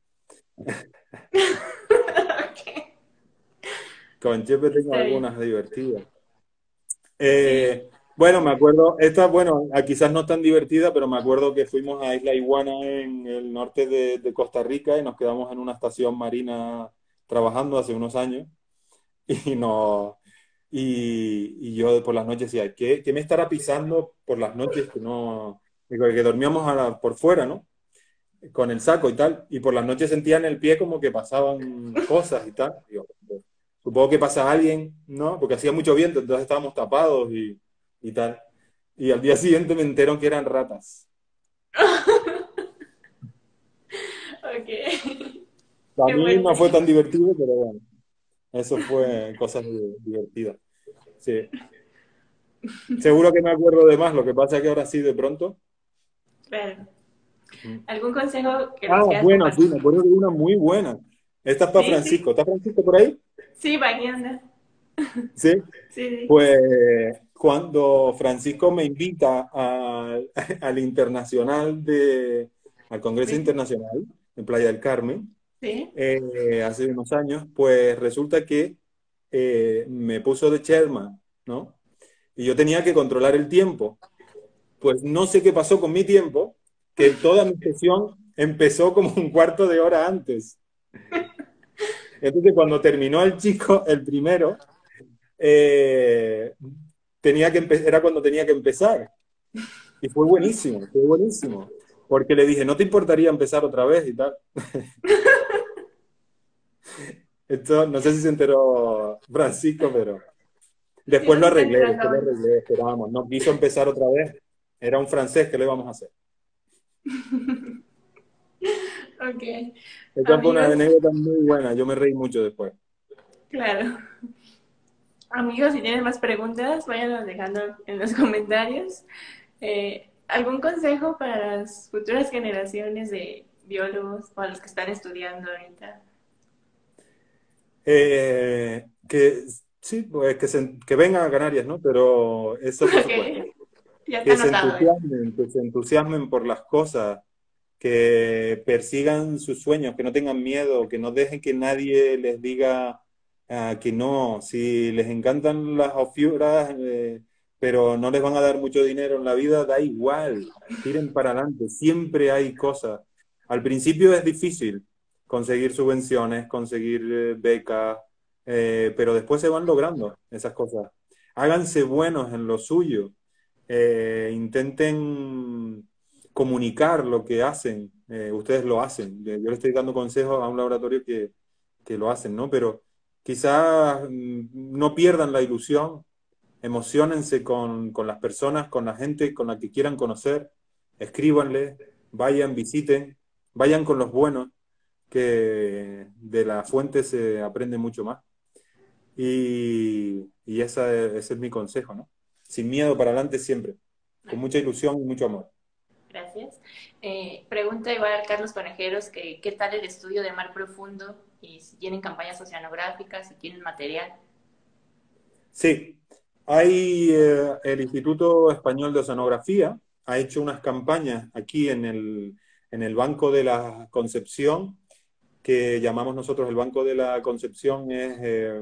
Speaker 1: Ok,
Speaker 2: Con Chepe tengo
Speaker 1: está bien.
Speaker 2: algunas divertidas.
Speaker 1: Sí,
Speaker 2: Bueno, me acuerdo, esta, bueno, quizás no tan divertida, pero me acuerdo que fuimos a Isla Iguana en el norte de Costa Rica y nos quedamos en una estación marina trabajando hace unos años y no y yo por las noches decía, ¿qué me estará pisando por las noches que no, digo, que dormíamos por fuera, ¿no? Con el saco y tal, y por las noches sentía en el pie como que pasaban cosas y tal. Digo, pues, supongo que pasa alguien, ¿no? Porque hacía mucho viento, entonces estábamos tapados y tal. Y al día siguiente me entero que eran ratas.
Speaker 1: ok.
Speaker 2: A
Speaker 1: Qué
Speaker 2: mí no fue
Speaker 1: fuerte.
Speaker 2: tan divertido, pero bueno, eso fue cosas divertidas. Sí. Seguro que me acuerdo de más, lo que pasa es que ahora sí, de pronto.
Speaker 1: Claro.
Speaker 2: Mm.
Speaker 1: ¿Algún consejo que
Speaker 2: Ah,
Speaker 1: nos quieras
Speaker 2: bueno, sí,
Speaker 1: compartir?
Speaker 2: me acuerdo de una muy buena. Esta es para
Speaker 1: Sí, sí.
Speaker 2: Francisco. ¿Está Francisco por ahí?
Speaker 1: Sí, mañana.
Speaker 2: Sí.
Speaker 1: Sí, sí.
Speaker 2: Pues cuando Francisco me invita al internacional al Congreso
Speaker 1: Sí,
Speaker 2: Internacional en Playa del Carmen,
Speaker 1: sí.
Speaker 2: hace unos años, pues resulta que me puso de chairman, ¿no? Y yo tenía que controlar el tiempo. Pues no sé qué pasó con mi tiempo, que toda mi sesión empezó como un cuarto de hora antes. Entonces, cuando terminó el chico, el primero, eh, era cuando tenía que empezar. Y fue buenísimo. Porque le dije, ¿no te importaría empezar otra vez y tal? Esto, no sé si se enteró Francisco, pero
Speaker 1: Sí, nos está
Speaker 2: después lo
Speaker 1: enterando.
Speaker 2: arreglé, esperábamos. No quiso empezar otra vez. Era un francés, ¿qué le íbamos a hacer?
Speaker 1: Ok.
Speaker 2: Esta fue una
Speaker 1: Amigos,
Speaker 2: anécdota muy buena, yo me reí mucho después.
Speaker 1: claro. Amigos, si tienen más preguntas, váyanlas dejando en los comentarios. ¿Algún consejo para las futuras generaciones de biólogos o a los que están estudiando ahorita?
Speaker 2: Que sí, pues que vengan a Canarias, ¿no? Pero eso por supuesto.
Speaker 1: Ok, ya está anotado.
Speaker 2: Que se entusiasmen por las cosas, que persigan sus sueños, que no tengan miedo, que no dejen que nadie les diga que no. Si les encantan las ofiuras, pero no les van a dar mucho dinero en la vida, da igual, tiren para adelante, siempre hay cosas. Al principio es difícil conseguir subvenciones, conseguir becas, pero después se van logrando esas cosas. Háganse buenos en lo suyo, intenten comunicar lo que hacen, ustedes lo hacen. Yo le estoy dando consejos a un laboratorio que lo hacen, ¿no? Pero quizás no pierdan la ilusión, emocionense con las personas, con la gente con la que quieran conocer, escríbanle, vayan, visiten, vayan con los buenos, que de la fuente se aprende mucho más. Y ese es mi consejo, ¿no? Sin miedo para adelante siempre, con mucha ilusión y mucho amor.
Speaker 1: Gracias. Pregunta igual Carlos Conejeros que qué tal el estudio de mar profundo y si tienen campañas oceanográficas, si tienen material.
Speaker 2: Sí, hay el Instituto Español de Oceanografía, ha hecho unas campañas aquí en el Banco de la Concepción, que llamamos nosotros el Banco de la Concepción, es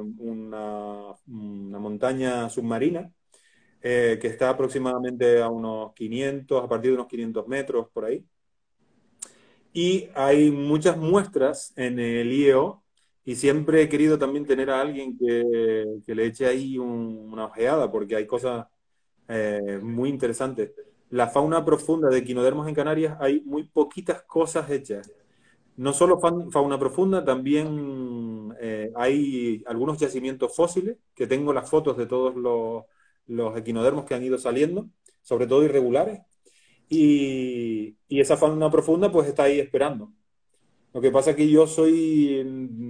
Speaker 2: una montaña submarina que está aproximadamente a unos 500, a partir de unos 500 metros por ahí. Y hay muchas muestras en el IEO y siempre he querido también tener a alguien que le eche ahí una ojeada porque hay cosas muy interesantes. La fauna profunda de equinodermos en Canarias hay muy poquitas cosas hechas. No solo fauna profunda, también hay algunos yacimientos fósiles, que tengo las fotos de todos los equinodermos que han ido saliendo, sobre todo irregulares, y esa fauna profunda pues está ahí esperando. Lo que pasa es que yo soy,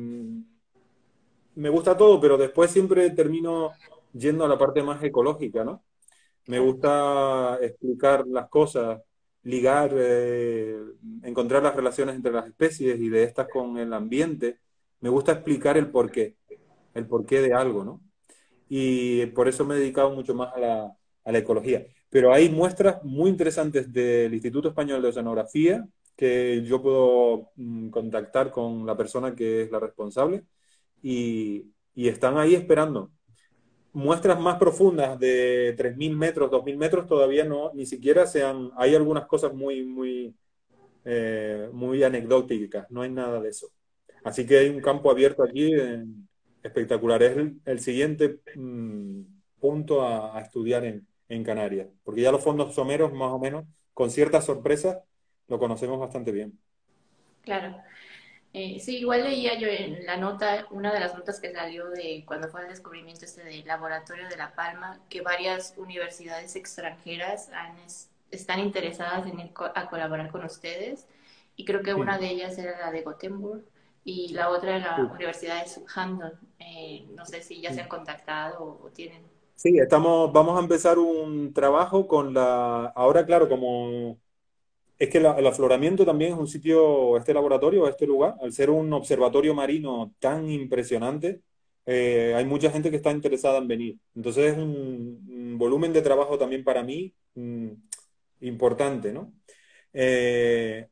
Speaker 2: me gusta todo, pero después siempre termino yendo a la parte más ecológica, ¿no? Me
Speaker 1: Claro.
Speaker 2: gusta explicar las cosas, ligar, encontrar las relaciones entre las especies y de estas con el ambiente. Me gusta explicar el porqué de algo, ¿no? Y por eso me he dedicado mucho más a la ecología. Pero hay muestras muy interesantes del Instituto Español de Oceanografía que yo puedo contactar con la persona que es la responsable y están ahí esperando. Muestras más profundas de 3.000 metros, 2.000 metros todavía no, ni siquiera sean, hay algunas cosas muy anecdóticas, no hay nada de eso. Así que hay un campo abierto aquí espectacular. Es el siguiente punto a estudiar en Canarias, porque ya los fondos someros, más o menos, con ciertas sorpresas, lo conocemos bastante bien.
Speaker 1: Claro. Sí, igual leía yo en la nota, una de las notas que salió de cuando fue el descubrimiento este del laboratorio de La Palma, que varias universidades extranjeras están interesadas en ir a colaborar con ustedes, y creo que una
Speaker 2: Sí,
Speaker 1: de ellas era la de Gothenburg y la otra era la
Speaker 2: sí,
Speaker 1: Universidad de Southampton. No sé si ya se han
Speaker 2: sí.
Speaker 1: contactado o tienen.
Speaker 2: Sí, vamos a empezar un trabajo con ahora claro, como es que el afloramiento también es un sitio, este laboratorio, este lugar, al ser un observatorio marino tan impresionante, hay mucha gente que está interesada en venir. Entonces es un volumen de trabajo también para mí importante, ¿no? Eh,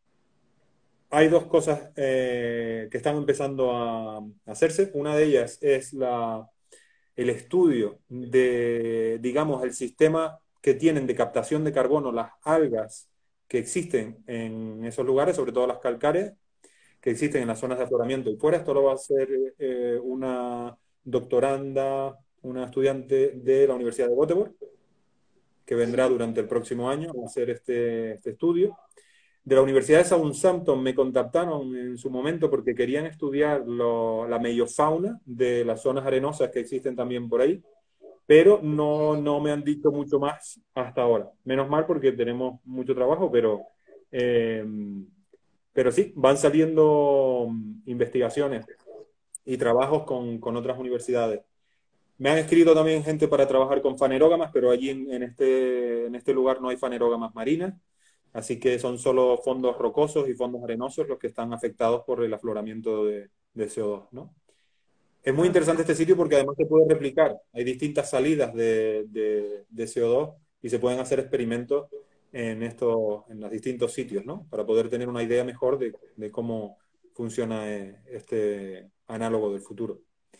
Speaker 2: hay dos cosas que están empezando a hacerse. Una de ellas es el estudio de, digamos, el sistema que tienen de captación de carbono las algas que existen en esos lugares, sobre todo las calcáreas, que existen en las zonas de afloramiento y fuera. Esto lo va a hacer una doctoranda, una estudiante de la Universidad de Göteborg, que vendrá durante el próximo año a hacer este estudio. De la Universidad de Southampton me contactaron en su momento porque querían estudiar la meiofauna de las zonas arenosas que existen también por ahí, pero no me han dicho mucho más hasta ahora. Menos mal porque tenemos mucho trabajo, eh, pero sí, van saliendo investigaciones y trabajos con otras universidades. Me han escrito también gente para trabajar con fanerógamas, pero allí en este lugar no hay fanerógamas marinas, así que son solo fondos rocosos y fondos arenosos los que están afectados por el afloramiento de CO2, ¿no? Es muy interesante este sitio porque además se puede replicar. Hay distintas salidas de CO2 y se pueden hacer experimentos en los distintos sitios, ¿no? Para poder tener una idea mejor de cómo funciona este análogo del futuro.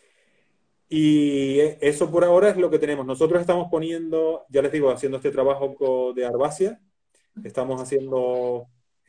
Speaker 2: Y eso por ahora es lo que tenemos. Nosotros estamos poniendo, ya les digo, haciendo este trabajo de Arbacia. Estamos haciendo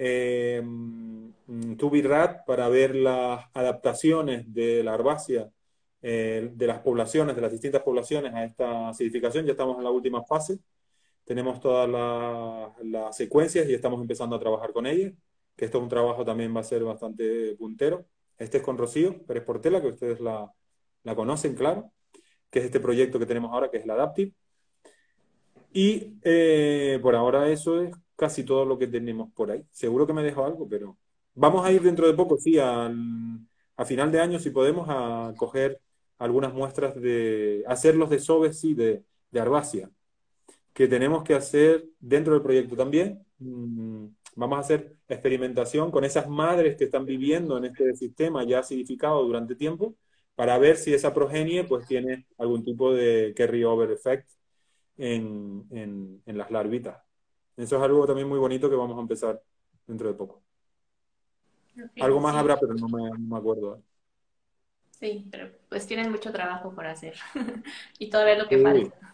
Speaker 2: 2BIRAD para ver las adaptaciones de la Arbacia, de las poblaciones, de las distintas poblaciones a esta acidificación. Ya estamos en la última fase. Tenemos todas las secuencias y estamos empezando a trabajar con ellas, que esto es un trabajo también va a ser bastante puntero. Este es con Rocío Pérez Portela, que ustedes la conocen, claro, que es este proyecto que tenemos ahora, que es el Adaptive. Y por ahora eso es casi todo lo que tenemos por ahí. Seguro que me dejo algo, pero vamos a ir dentro de poco, sí, a final de año, si podemos, a coger algunas muestras hacer los desoves, sí, de Arbacia, que tenemos que hacer dentro del proyecto también. Vamos a hacer experimentación con esas madres que están viviendo en este sistema ya acidificado durante tiempo, para ver si esa progenie pues tiene algún tipo de carry-over effect en las larvitas. Eso es algo también muy bonito que vamos a empezar dentro de poco.
Speaker 1: Ok,
Speaker 2: Algo más
Speaker 1: sí,
Speaker 2: habrá, pero no me acuerdo.
Speaker 1: sí, pero pues tienen mucho trabajo por hacer y todavía es lo que falta.
Speaker 2: Sí.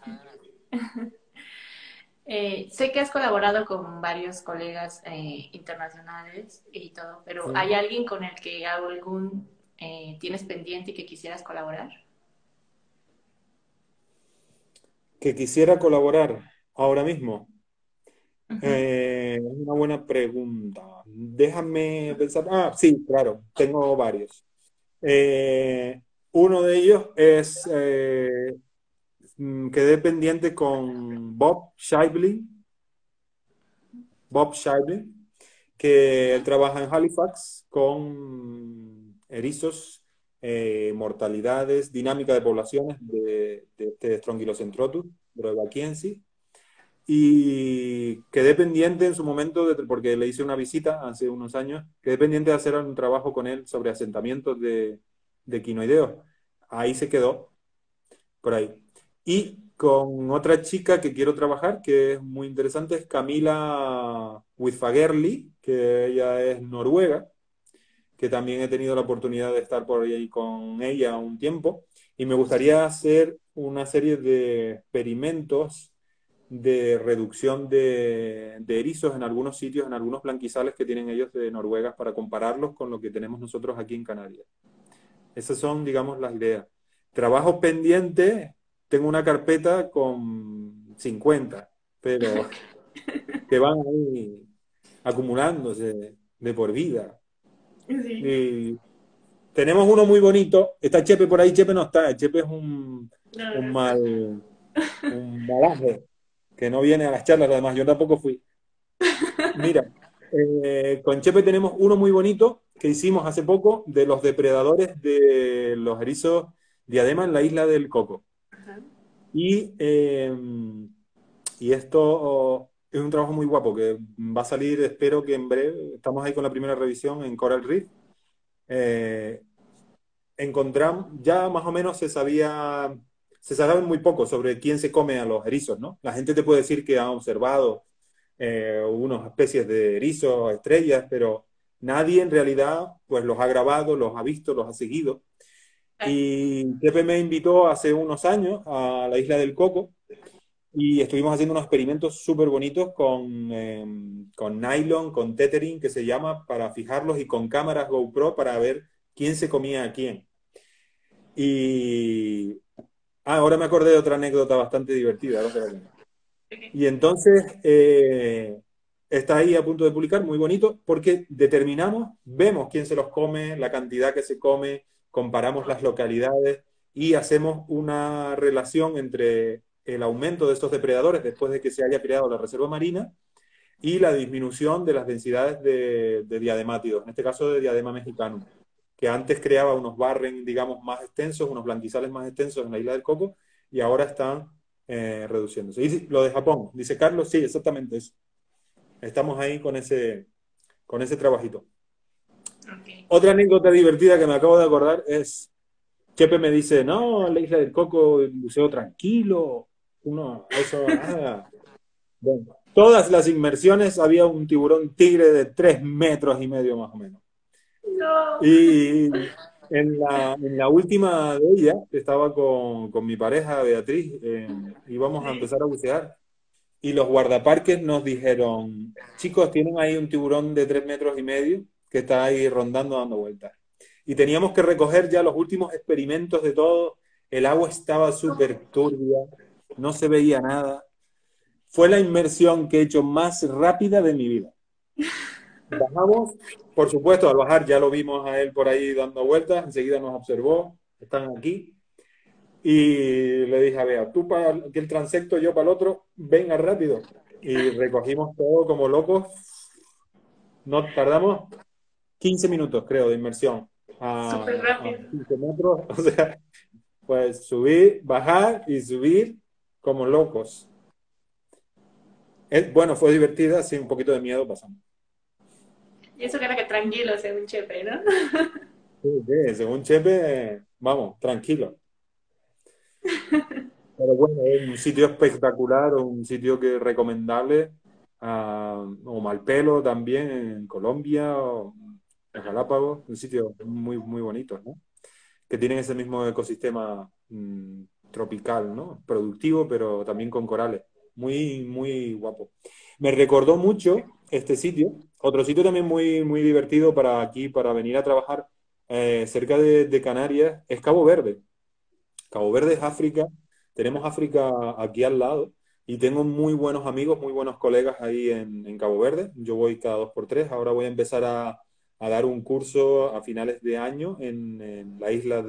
Speaker 1: Sé que has colaborado con varios colegas internacionales y todo, pero ¿hay alguien con el que algún tienes pendiente y que quisieras colaborar?
Speaker 2: Que quisiera colaborar ahora mismo.
Speaker 1: Ujú.
Speaker 2: Es una buena pregunta. Déjame pensar. Ah, sí, claro, tengo varios. Eh, Uno de ellos es quedé pendiente con Bob Shibley, que él trabaja en Halifax con erizos, mortalidades, dinámica de poblaciones de este Strongylocentrotus, Breuvaquiensis. Y quedé pendiente en su momento, porque le hice una visita hace unos años, quedé pendiente de hacer un trabajo con él sobre asentamientos de quinoideos. Ahí se quedó, por ahí. Y con otra chica que quiero trabajar, que es muy interesante, es Camila Witfagerli, que ella es noruega, que también he tenido la oportunidad de estar por ahí con ella un tiempo. Y me gustaría hacer una serie de experimentos de reducción de erizos en algunos sitios, en algunos blanquizales que tienen ellos de Noruega, para compararlos con lo que tenemos nosotros aquí en Canarias. Esas son, digamos, las ideas. Trabajo pendiente, tengo una carpeta con 50, pero que van ahí acumulándose de por vida.
Speaker 1: Sí.
Speaker 2: Y tenemos uno muy bonito. Está Chepe por ahí, Chepe no está. Chepe es
Speaker 1: No,
Speaker 2: un
Speaker 1: no está.
Speaker 2: mal, un malaje que no viene a las charlas, además yo tampoco fui. Mira, con Chepe tenemos uno muy bonito que hicimos hace poco de los depredadores de los erizos diadema en la isla del Coco.
Speaker 1: Ajá.
Speaker 2: Y, y esto es un trabajo muy guapo que va a salir, espero que en breve. Estamos ahí con la primera revisión en Coral Reef. Eh, Encontramos, ya más o menos se sabe muy poco sobre quién se come a los erizos, ¿no? La gente te puede decir que ha observado unas especies de erizos, estrellas, pero nadie en realidad pues los ha grabado, los ha visto, los ha seguido.
Speaker 1: Claro.
Speaker 2: Y Pepe me invitó hace unos años a la isla del Coco y estuvimos haciendo unos experimentos súper bonitos con nylon, con tethering, que se llama, para fijarlos, y con cámaras GoPro para ver quién se comía a quién. Y ahora me acordé de otra anécdota bastante divertida. Ahora te la cuento. Y entonces está ahí a punto de publicar, muy bonito, porque determinamos, vemos quién se los come, la cantidad que se come, comparamos las localidades y hacemos una relación entre el aumento de estos depredadores después de que se haya creado la reserva marina y la disminución de las densidades de diademátidos, en este caso de diadema mexicano, que antes creaba unos barren, digamos, más extensos, unos blanquizales más extensos en la isla del Coco, y ahora están reduciéndose. Y lo de Japón, dice Carlos, sí, exactamente eso. Estamos ahí con ese trabajito.
Speaker 1: Ok.
Speaker 2: Otra anécdota divertida que me acabo de acordar es, Chepe me dice, no, la Isla del Coco, un museo tranquilo, eso, Bueno, todas las inmersiones había un tiburón tigre de 3,5 metros más o menos.
Speaker 1: No.
Speaker 2: Y en la última de ella, estaba con mi pareja Beatriz, íbamos a
Speaker 1: Sí.
Speaker 2: empezar a bucear. Y los guardaparques nos dijeron, chicos, tienen ahí un tiburón de 3,5 metros que está ahí rondando dando vueltas. Y teníamos que recoger ya los últimos experimentos de todo. El agua estaba súper turbia, no se veía nada. Fue la inmersión que he hecho más rápida de mi vida. Bajamos, por supuesto, al bajar ya lo vimos a él por ahí dando vueltas, enseguida nos observó, están aquí. Y le dije a Bea, tú para el transecto, yo para el otro, venga rápido. Y recogimos todo como locos. No tardamos 15 minutos, creo, de inmersión
Speaker 1: Súper
Speaker 2: a
Speaker 1: rápido.
Speaker 2: 15 metros. O sea, pues subir, bajar y subir como locos. Bueno, fue divertida, sí, un poquito de miedo pasamos.
Speaker 1: Y eso que era que tranquilo, según Chepe, ¿no?
Speaker 2: Sí, sí, según Chepe, vamos, tranquilo. Pero bueno, es un sitio espectacular, un sitio que es recomendable, o Malpelo también en Colombia, o en Galápagos, un sitio muy, muy bonito, ¿no? Que tienen ese mismo ecosistema tropical, ¿no? Productivo, pero también con corales. Muy, muy guapo. Me recordó mucho este sitio, otro sitio también muy, muy divertido para aquí, para venir a trabajar cerca de Canarias, es Cabo Verde. Cabo Verde es África, tenemos África aquí al lado y tengo muy buenos amigos, muy buenos colegas ahí en Cabo Verde. Yo voy cada 2 por 3. Ahora voy a empezar a dar un curso a finales de año en la isla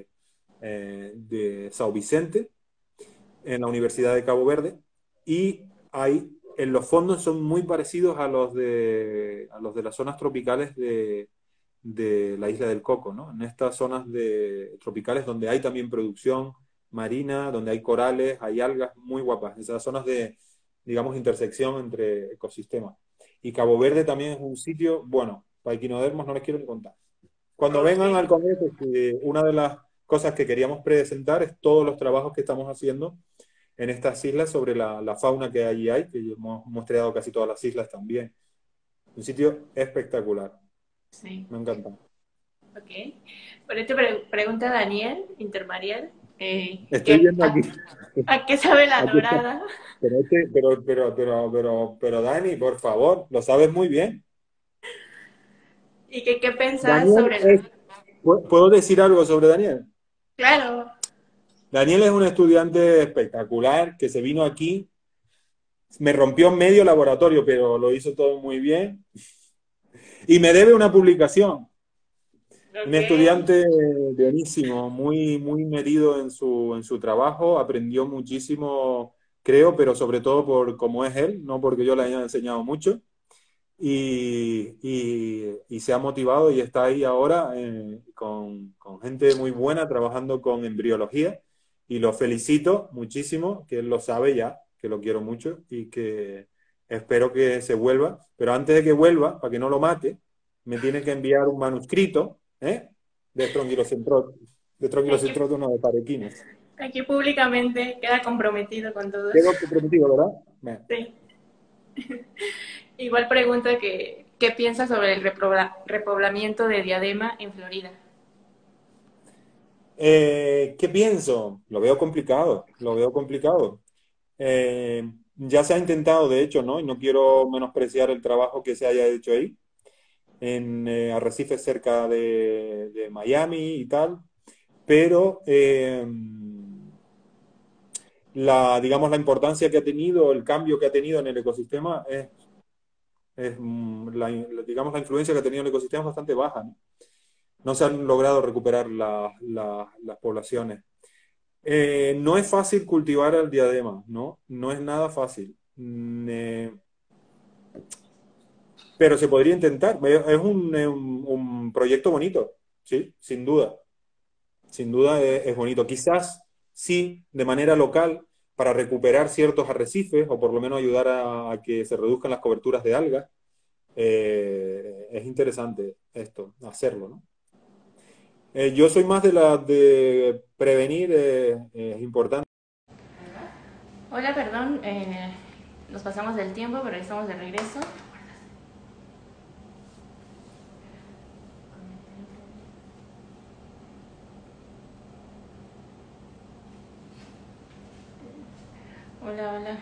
Speaker 2: de São Vicente, en la Universidad de Cabo Verde. Y ahí, en los fondos son muy parecidos a los de las zonas tropicales de la isla del Coco, ¿no? En estas zonas tropicales donde hay también producción marina, donde hay corales, hay algas muy guapas, esas zonas de, digamos, intersección entre ecosistemas. Y Cabo Verde también es un sitio, bueno, para equinodermos no les quiero ni contar. Cuando
Speaker 1: Ok.
Speaker 2: vengan al Congreso, una de las cosas que queríamos presentar es todos los trabajos que estamos haciendo en estas islas sobre la fauna que allí hay, que hemos muestreado casi todas las islas también. Un sitio espectacular,
Speaker 1: Sí.
Speaker 2: me encanta.
Speaker 1: Ok. Por esto pregunta Daniel, Intermariel,
Speaker 2: Estoy viendo aquí.
Speaker 1: ¿a qué sabe la
Speaker 2: Aquí está.
Speaker 1: dorada?
Speaker 2: Pero, Dani, por favor, lo sabes muy bien.
Speaker 1: ¿Y qué pensás
Speaker 2: Daniel
Speaker 1: sobre
Speaker 2: es, ¿puedo decir algo sobre Daniel?
Speaker 1: Claro.
Speaker 2: Daniel es un estudiante espectacular que se vino aquí, me rompió medio laboratorio, pero lo hizo todo muy bien y me debe una publicación. Un
Speaker 1: Ok.
Speaker 2: estudiante buenísimo, muy, muy metido en su trabajo, aprendió muchísimo, creo, pero sobre todo por cómo es él, no porque yo le haya enseñado mucho. Y se ha motivado y está ahí ahora con gente muy buena trabajando con embriología y lo felicito muchísimo, que él lo sabe ya, que lo quiero mucho y que espero que se vuelva, pero antes de que vuelva, para que no lo mate, me tiene que enviar un manuscrito de
Speaker 1: Aquí,
Speaker 2: Tronquilocentrodon de parequines.
Speaker 1: aquí públicamente queda comprometido con todo.
Speaker 2: Quedo comprometido, ¿verdad? Bueno.
Speaker 1: Sí. Igual pregunta qué piensas sobre el repoblamiento de Diadema en Florida.
Speaker 2: ¿Qué pienso? Lo veo complicado, lo veo complicado. Ya se ha intentado, de hecho, ¿no? Y no quiero menospreciar el trabajo que se haya hecho ahí, en arrecifes cerca de Miami y tal, pero digamos, la importancia que ha tenido, el cambio que ha tenido en el ecosistema digamos, la influencia que ha tenido en el ecosistema es bastante baja, ¿no? No se han logrado recuperar las poblaciones. No es fácil cultivar el diadema, ¿no? No es nada fácil. Pero se podría intentar. Es un proyecto bonito, sí, sin duda. Sin duda es bonito. Quizás sí, de manera local, para recuperar ciertos arrecifes o por lo menos ayudar a que se reduzcan las coberturas de algas. Es interesante esto, hacerlo, ¿no? Yo soy más de la de prevenir, es importante.
Speaker 1: Hola, perdón, nos pasamos del tiempo, pero ya estamos de regreso. Hola, hola.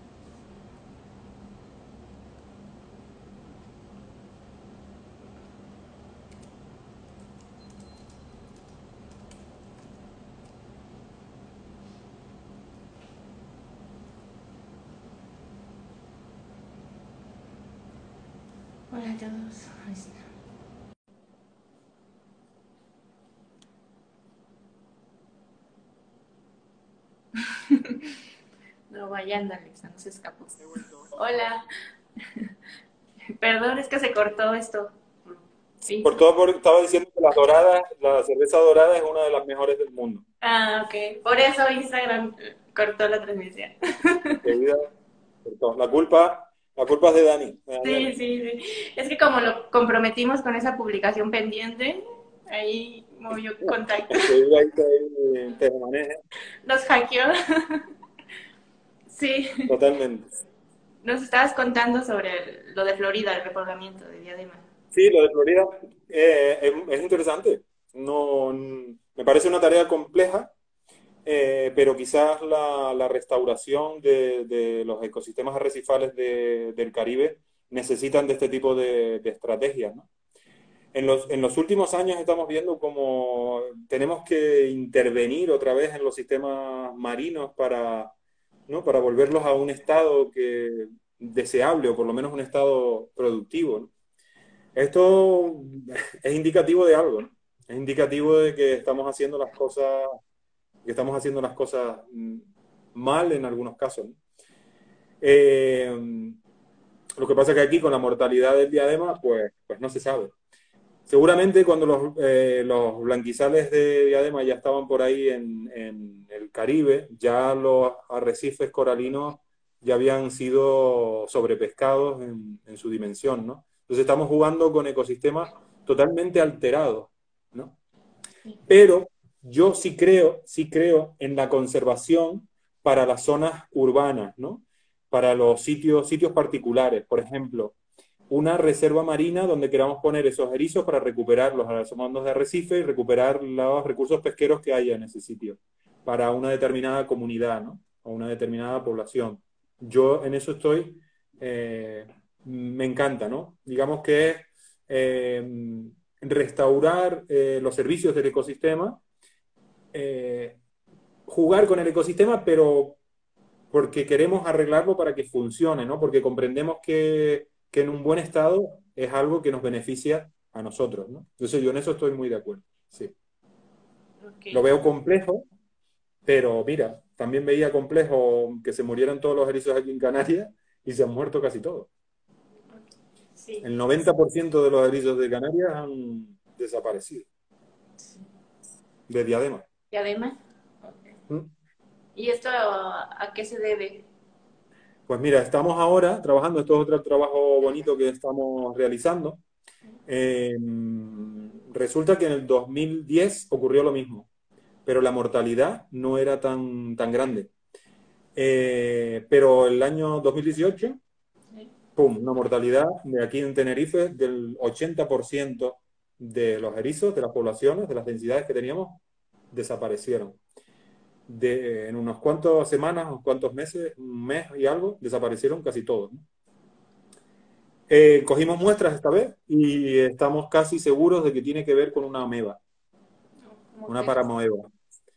Speaker 1: Hola a todos. No vayan, Alexa, no se escapó. Hola. Perdón, es que se cortó esto. Sí.
Speaker 2: Por todo, estaba diciendo que las doradas, la cerveza dorada es una de las mejores del mundo.
Speaker 1: Ah, ok. Por eso Instagram cortó la transmisión.
Speaker 2: Bebida por todo. La culpa es de Dani. De
Speaker 1: Sí,
Speaker 2: Daniela.
Speaker 1: sí, sí. Es que como lo comprometimos con esa publicación pendiente, ahí movió contacto.
Speaker 2: Que ella ahí te maneja
Speaker 1: Nos hackeó. Sí.
Speaker 2: totalmente.
Speaker 1: Nos estabas contando sobre lo de Florida, el repoblamiento de Diadema.
Speaker 2: Sí, lo de Florida es interesante. No, me parece una tarea compleja, pero quizás la restauración de los ecosistemas arrecifales del Caribe necesitan de este tipo de estrategias, ¿no? En los últimos años estamos viendo cómo tenemos que intervenir otra vez en los sistemas marinos ¿no? Para volverlos a un estado deseable o por lo menos un estado productivo, ¿no? Esto es indicativo de algo, ¿no? Es indicativo de que estamos haciendo las cosas mal en algunos casos, ¿no? Eh, lo que pasa es que aquí con la mortalidad del diadema, pues no se sabe. Seguramente cuando los blanquizales de diadema ya estaban por ahí en el Caribe, ya los arrecifes coralinos ya habían sido sobrepescados en su dimensión, ¿no? Entonces estamos jugando con ecosistemas totalmente alterados, ¿no? Pero yo sí creo en la conservación para las zonas urbanas, ¿no? Para los sitios particulares. Por ejemplo, una reserva marina donde queramos poner esos erizos para recuperar los alzamientos de arrecife y recuperar los recursos pesqueros que haya en ese sitio para una determinada comunidad, ¿no? O una determinada población. Yo en eso eh, me encanta, ¿no? Digamos que es restaurar los servicios del ecosistema, eh, jugar con el ecosistema, pero porque queremos arreglarlo para que funcione, ¿no? Porque comprendemos que en un buen estado es algo que nos beneficia a nosotros, ¿no? Entonces yo en eso estoy muy de acuerdo, sí. Lo
Speaker 1: Ok.
Speaker 2: veo complejo, pero mira, también veía complejo que se murieran todos los erizos aquí en Canarias y se han muerto casi todos.
Speaker 1: Sí.
Speaker 2: El 90% de los erizos de Canarias han desaparecido, de diadema.
Speaker 1: ¿Diadema? Ok.
Speaker 2: ¿Mm?
Speaker 1: ¿Y esto a qué se debe?
Speaker 2: Pues mira, estamos ahora trabajando, esto es otro trabajo bonito que estamos realizando. Eh, Resulta que en el 2010 ocurrió lo mismo, pero la mortalidad no era tan grande. Pero el año 2018,
Speaker 1: Sí.
Speaker 2: ¡pum!, una mortalidad de aquí en Tenerife del 80% de los erizos, de las poblaciones, de las densidades que teníamos, desaparecieron. En unos cuantos semanas, unos cuantos meses, un mes y algo, desaparecieron casi todos, ¿no? Cogimos muestras esta vez y estamos casi seguros de que tiene que ver con una ameba,
Speaker 1: ¿Cómo
Speaker 2: una
Speaker 1: que es?
Speaker 2: paramoeba,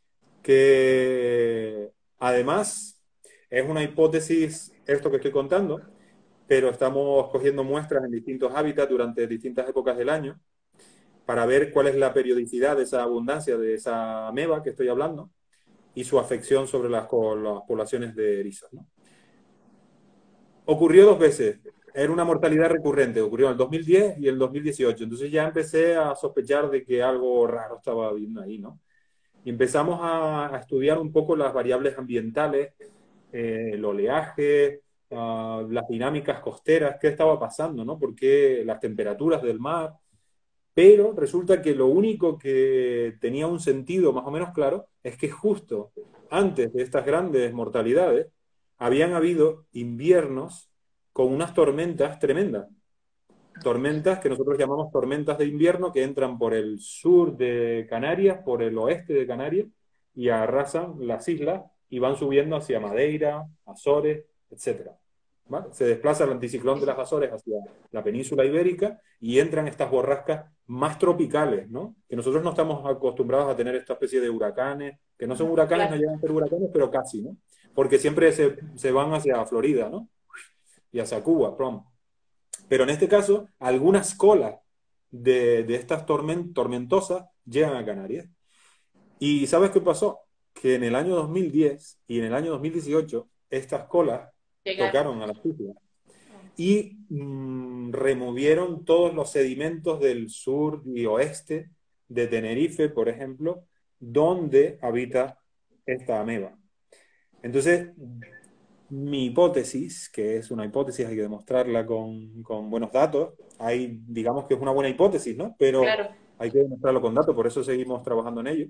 Speaker 2: que además es una hipótesis esto que estoy contando, pero estamos cogiendo muestras en distintos hábitats durante distintas épocas del año para ver cuál es la periodicidad de esa abundancia de esa ameba que estoy hablando y su afección sobre las poblaciones de erizos, ¿no? Ocurrió dos veces. Era una mortalidad recurrente. Ocurrió en el 2010 y el 2018. Entonces ya empecé a sospechar de que algo raro estaba habiendo ahí, ¿no? Y empezamos a estudiar un poco las variables ambientales, el oleaje, las dinámicas costeras, qué estaba pasando, ¿no? Porque las temperaturas del mar. pero resulta que lo único que tenía un sentido más o menos claro es que justo antes de estas grandes mortalidades habían habido inviernos con unas tormentas tremendas. Tormentas que nosotros llamamos tormentas de invierno que entran por el sur de Canarias, por el oeste de Canarias y arrasan las islas y van subiendo hacia Madeira, Azores, etcétera. ¿Vale? Se desplaza el anticiclón de las Azores hacia la península ibérica y entran estas borrascas más tropicales, ¿no? Que nosotros no estamos acostumbrados a tener esta especie de huracanes, que no son huracanes, no
Speaker 1: Claro.
Speaker 2: llegan a ser huracanes, pero casi, ¿no? Porque siempre se van hacia Florida, ¿no? Y hacia Cuba, pronto. Pero en este caso, algunas colas de estas tormentosas llegan a Canarias. ¿Y sabes qué pasó? Que en el año 2010 y en el año 2018 estas colas
Speaker 1: Llegaron.
Speaker 2: tocaron a las islas y removieron todos los sedimentos del sur y oeste de Tenerife, por ejemplo, donde habita esta ameba. Entonces, mi hipótesis, que es una hipótesis, hay que demostrarla con buenos datos, hay, digamos que es una buena hipótesis, ¿no? Pero
Speaker 1: Claro.
Speaker 2: hay que demostrarlo con datos, por eso seguimos trabajando en ello.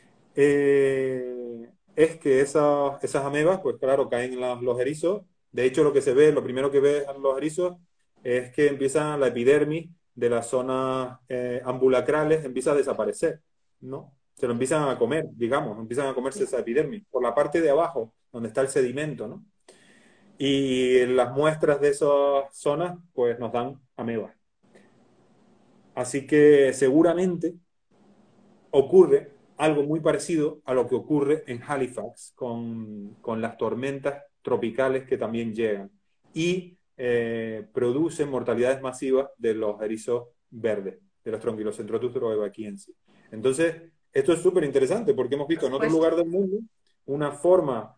Speaker 2: Es que esas amebas, pues claro, caen en los erizos. De hecho, lo que se ve, lo primero que ven los erizos es que empieza la epidermis de las zonas ambulacrales, empieza a desaparecer, ¿no? Se lo empiezan a comer, digamos, empiezan a comerse esa epidermis por la parte de abajo, donde está el sedimento, ¿no? Y las muestras de esas zonas, pues nos dan amebas. Así que seguramente ocurre algo muy parecido a lo que ocurre en Halifax con las tormentas tropicales que también llegan y producen mortalidades masivas de los erizos verdes, de los Tronquilocentrodus droebaquiensis. Entonces, esto es súper interesante porque hemos visto en otro
Speaker 1: Supuesto.
Speaker 2: lugar del mundo una forma,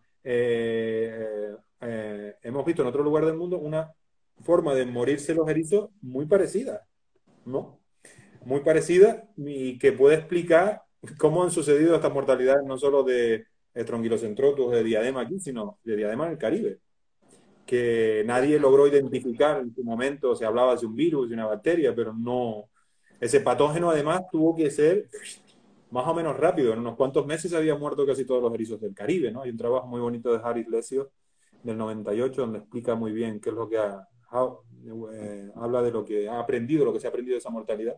Speaker 2: hemos visto en otro lugar del mundo una forma de morirse los erizos muy parecida, ¿no? Muy parecida y que puede explicar cómo han sucedido estas mortalidades no solo de Tronquilocentrodus de diadema aquí, sino de diadema en el Caribe, que nadie logró identificar en su momento, se hablaba de un virus, de una bacteria, pero no, ese patógeno además tuvo que ser más o menos rápido, en unos cuantos meses habían muerto casi todos los erizos del Caribe, ¿no? Hay un trabajo muy bonito de Harris Lesio del 98 donde explica muy bien qué es lo que habla de lo que ha aprendido, lo que se ha aprendido de esa mortalidad.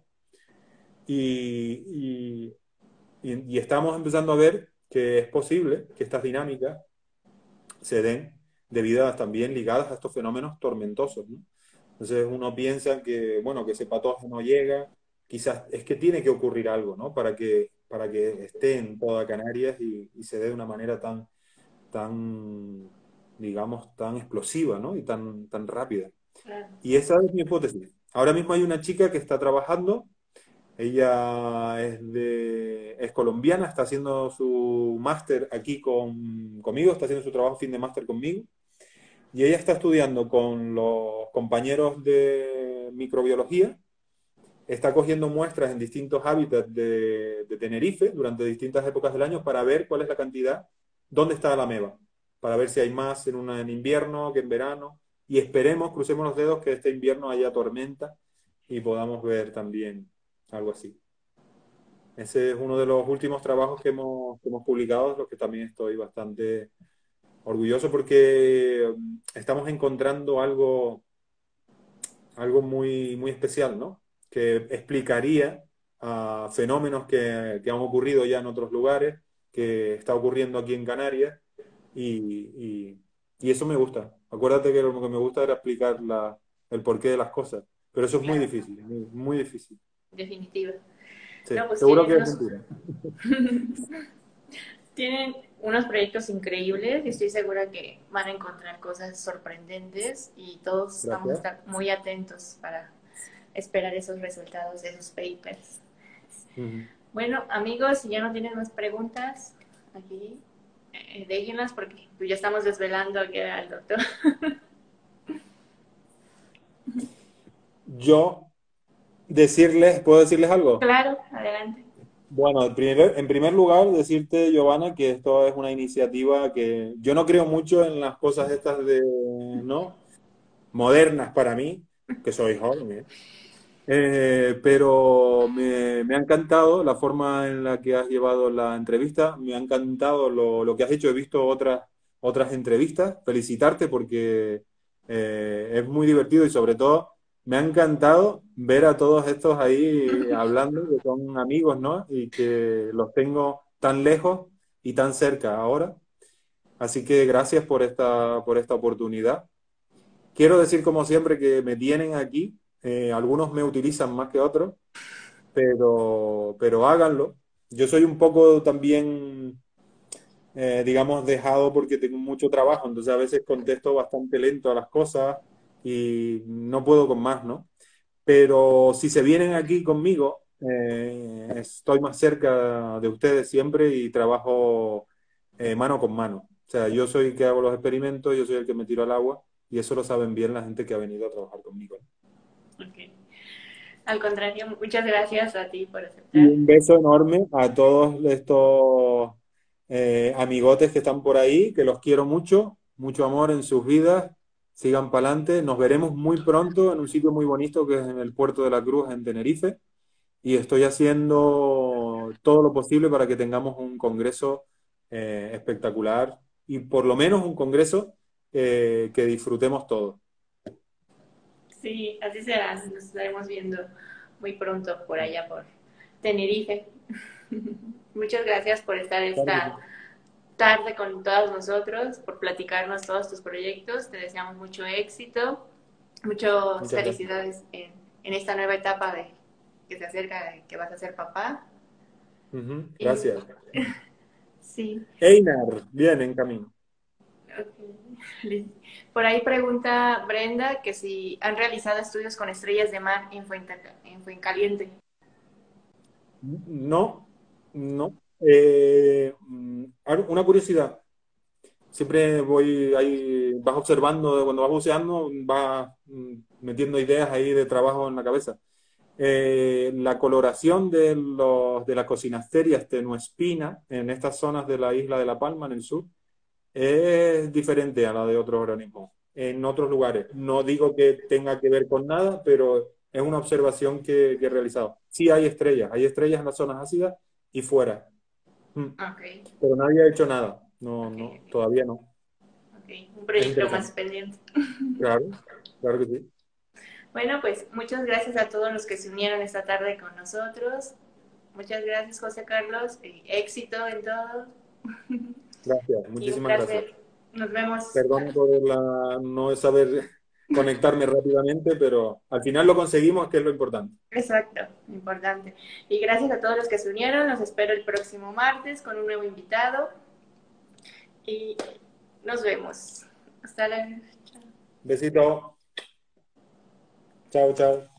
Speaker 2: Y estamos empezando a ver que es posible que estas dinámicas se den debido a también ligadas a estos fenómenos tormentosos, ¿no? Entonces uno piensa que, bueno, que ese patógeno llega, quizás es que tiene que ocurrir algo, ¿no? Para que esté en toda Canarias y se dé de una manera tan, digamos, tan explosiva, ¿no? Y tan rápida.
Speaker 1: Claro.
Speaker 2: Y esa es mi hipótesis. Ahora mismo hay una chica que está trabajando. Ella es colombiana, está haciendo su máster aquí conmigo, está haciendo su trabajo fin de máster conmigo. Y ella está estudiando con los compañeros de microbiología, está cogiendo muestras en distintos hábitats de Tenerife durante distintas épocas del año para ver cuál es la cantidad, dónde está la ameba, para ver si hay más en invierno que en verano. Y esperemos, crucemos los dedos, que este invierno haya tormenta y podamos ver también algo así. Ese es uno de los últimos trabajos que hemos publicado, de los que también estoy bastante orgulloso porque estamos encontrando algo muy especial, ¿no? Que explicaría fenómenos que han ocurrido ya en otros lugares, que está ocurriendo aquí en Canarias, y, y eso me gusta. Acuérdate que lo que me gusta era explicar el porqué de las cosas, pero eso es muy
Speaker 1: Claro.
Speaker 2: difícil, muy difícil.
Speaker 1: Definitiva.
Speaker 2: Sí,
Speaker 1: No, pues
Speaker 2: seguro que es mentira.
Speaker 1: tienen unos proyectos increíbles y estoy segura que van a encontrar cosas sorprendentes y todos vamos a
Speaker 2: Gracias.
Speaker 1: estar muy atentos para esperar esos resultados de esos papers.
Speaker 2: Ujú.
Speaker 1: Bueno, amigos, si ya no tienen más preguntas, aquí déjenlas porque pues, ya estamos desvelando aquí al doctor.
Speaker 2: Yo ¿puedo decirles algo?
Speaker 1: Claro, adelante.
Speaker 2: Bueno, en primer lugar, decirte, Giovanna, que esto es una iniciativa que yo no creo mucho en las cosas estas de, ¿no? Modernas para mí, que soy joven, ¿eh? Pero me ha encantado la forma en la que has llevado la entrevista, me ha encantado lo que has hecho, he visto otras entrevistas, felicitarte porque es muy divertido y sobre todo me ha encantado ver a todos estos ahí hablando, que son amigos, ¿no? Y que los tengo tan lejos y tan cerca ahora. Así que gracias por esta oportunidad. Quiero decir, como siempre, que me tienen aquí. Algunos me utilizan más que otros, pero háganlo. Yo soy un poco también, digamos, dejado porque tengo mucho trabajo, entonces a veces contesto bastante lento a las cosas y no puedo con más, ¿no? Pero si se vienen aquí conmigo, estoy más cerca de ustedes siempre y trabajo mano con mano. O sea, yo soy el que hago los experimentos, yo soy el que me tiro al agua y eso lo saben bien la gente que ha venido a trabajar conmigo.
Speaker 1: Ok. Al contrario, muchas gracias a ti por
Speaker 2: Y
Speaker 1: aceptar.
Speaker 2: un beso enorme a todos estos amigotes que están por ahí, que los quiero mucho, mucho amor en sus vidas, sigan para adelante. Nos veremos muy pronto en un sitio muy bonito que es en el Puerto de la Cruz, en Tenerife, y estoy haciendo todo lo posible para que tengamos un congreso espectacular y por lo menos un congreso que disfrutemos todos.
Speaker 1: Sí, así será. Nos estaremos viendo muy pronto por allá, por Tenerife. Muchas gracias por estar
Speaker 2: Claro que
Speaker 1: esta
Speaker 2: sí.
Speaker 1: tarde con todos nosotros, por platicarnos todos tus proyectos. Te deseamos mucho éxito, muchas
Speaker 2: Muchas gracias.
Speaker 1: felicidades en esta nueva etapa de que se acerca de que vas a ser papá.
Speaker 2: Ujú,
Speaker 1: Y
Speaker 2: gracias.
Speaker 1: sí,
Speaker 2: Einar, bien, en camino.
Speaker 1: ok. Por ahí pregunta Brenda que si han realizado estudios con estrellas de mar en Fuencaliente.
Speaker 2: No, no. Una curiosidad. Siempre voy ahí, vas observando, cuando vas buceando, vas metiendo ideas ahí de trabajo en la cabeza. La coloración de las cocinasterias tenuespina en estas zonas de la isla de La Palma, en el sur, es diferente a la de otros organismos en otros lugares. No digo que tenga que ver con nada, pero es una observación que he realizado. Sí hay estrellas en las zonas ácidas y fuera. Mm.
Speaker 1: Ok,
Speaker 2: Pero nadie ha hecho nada. No,
Speaker 1: ok,
Speaker 2: no,
Speaker 1: ok.
Speaker 2: todavía no.
Speaker 1: Okay. Un
Speaker 2: Es
Speaker 1: proyecto más
Speaker 2: interesante.
Speaker 1: pendiente.
Speaker 2: Claro, claro que sí.
Speaker 1: Bueno, pues muchas gracias a todos los que se unieron esta tarde con nosotros. Muchas gracias, José Carlos. Éxito en todo.
Speaker 2: Gracias,
Speaker 1: Y un
Speaker 2: muchísimas gracias.
Speaker 1: placer. Nos vemos.
Speaker 2: Perdona por no saber conectarme rápidamente, pero al final lo conseguimos, que es lo importante.
Speaker 1: Exacto, importante. Y gracias a todos los que se unieron. Los espero el próximo martes con un nuevo invitado. Y nos vemos. Hasta la...
Speaker 2: Besito. Chao, chao.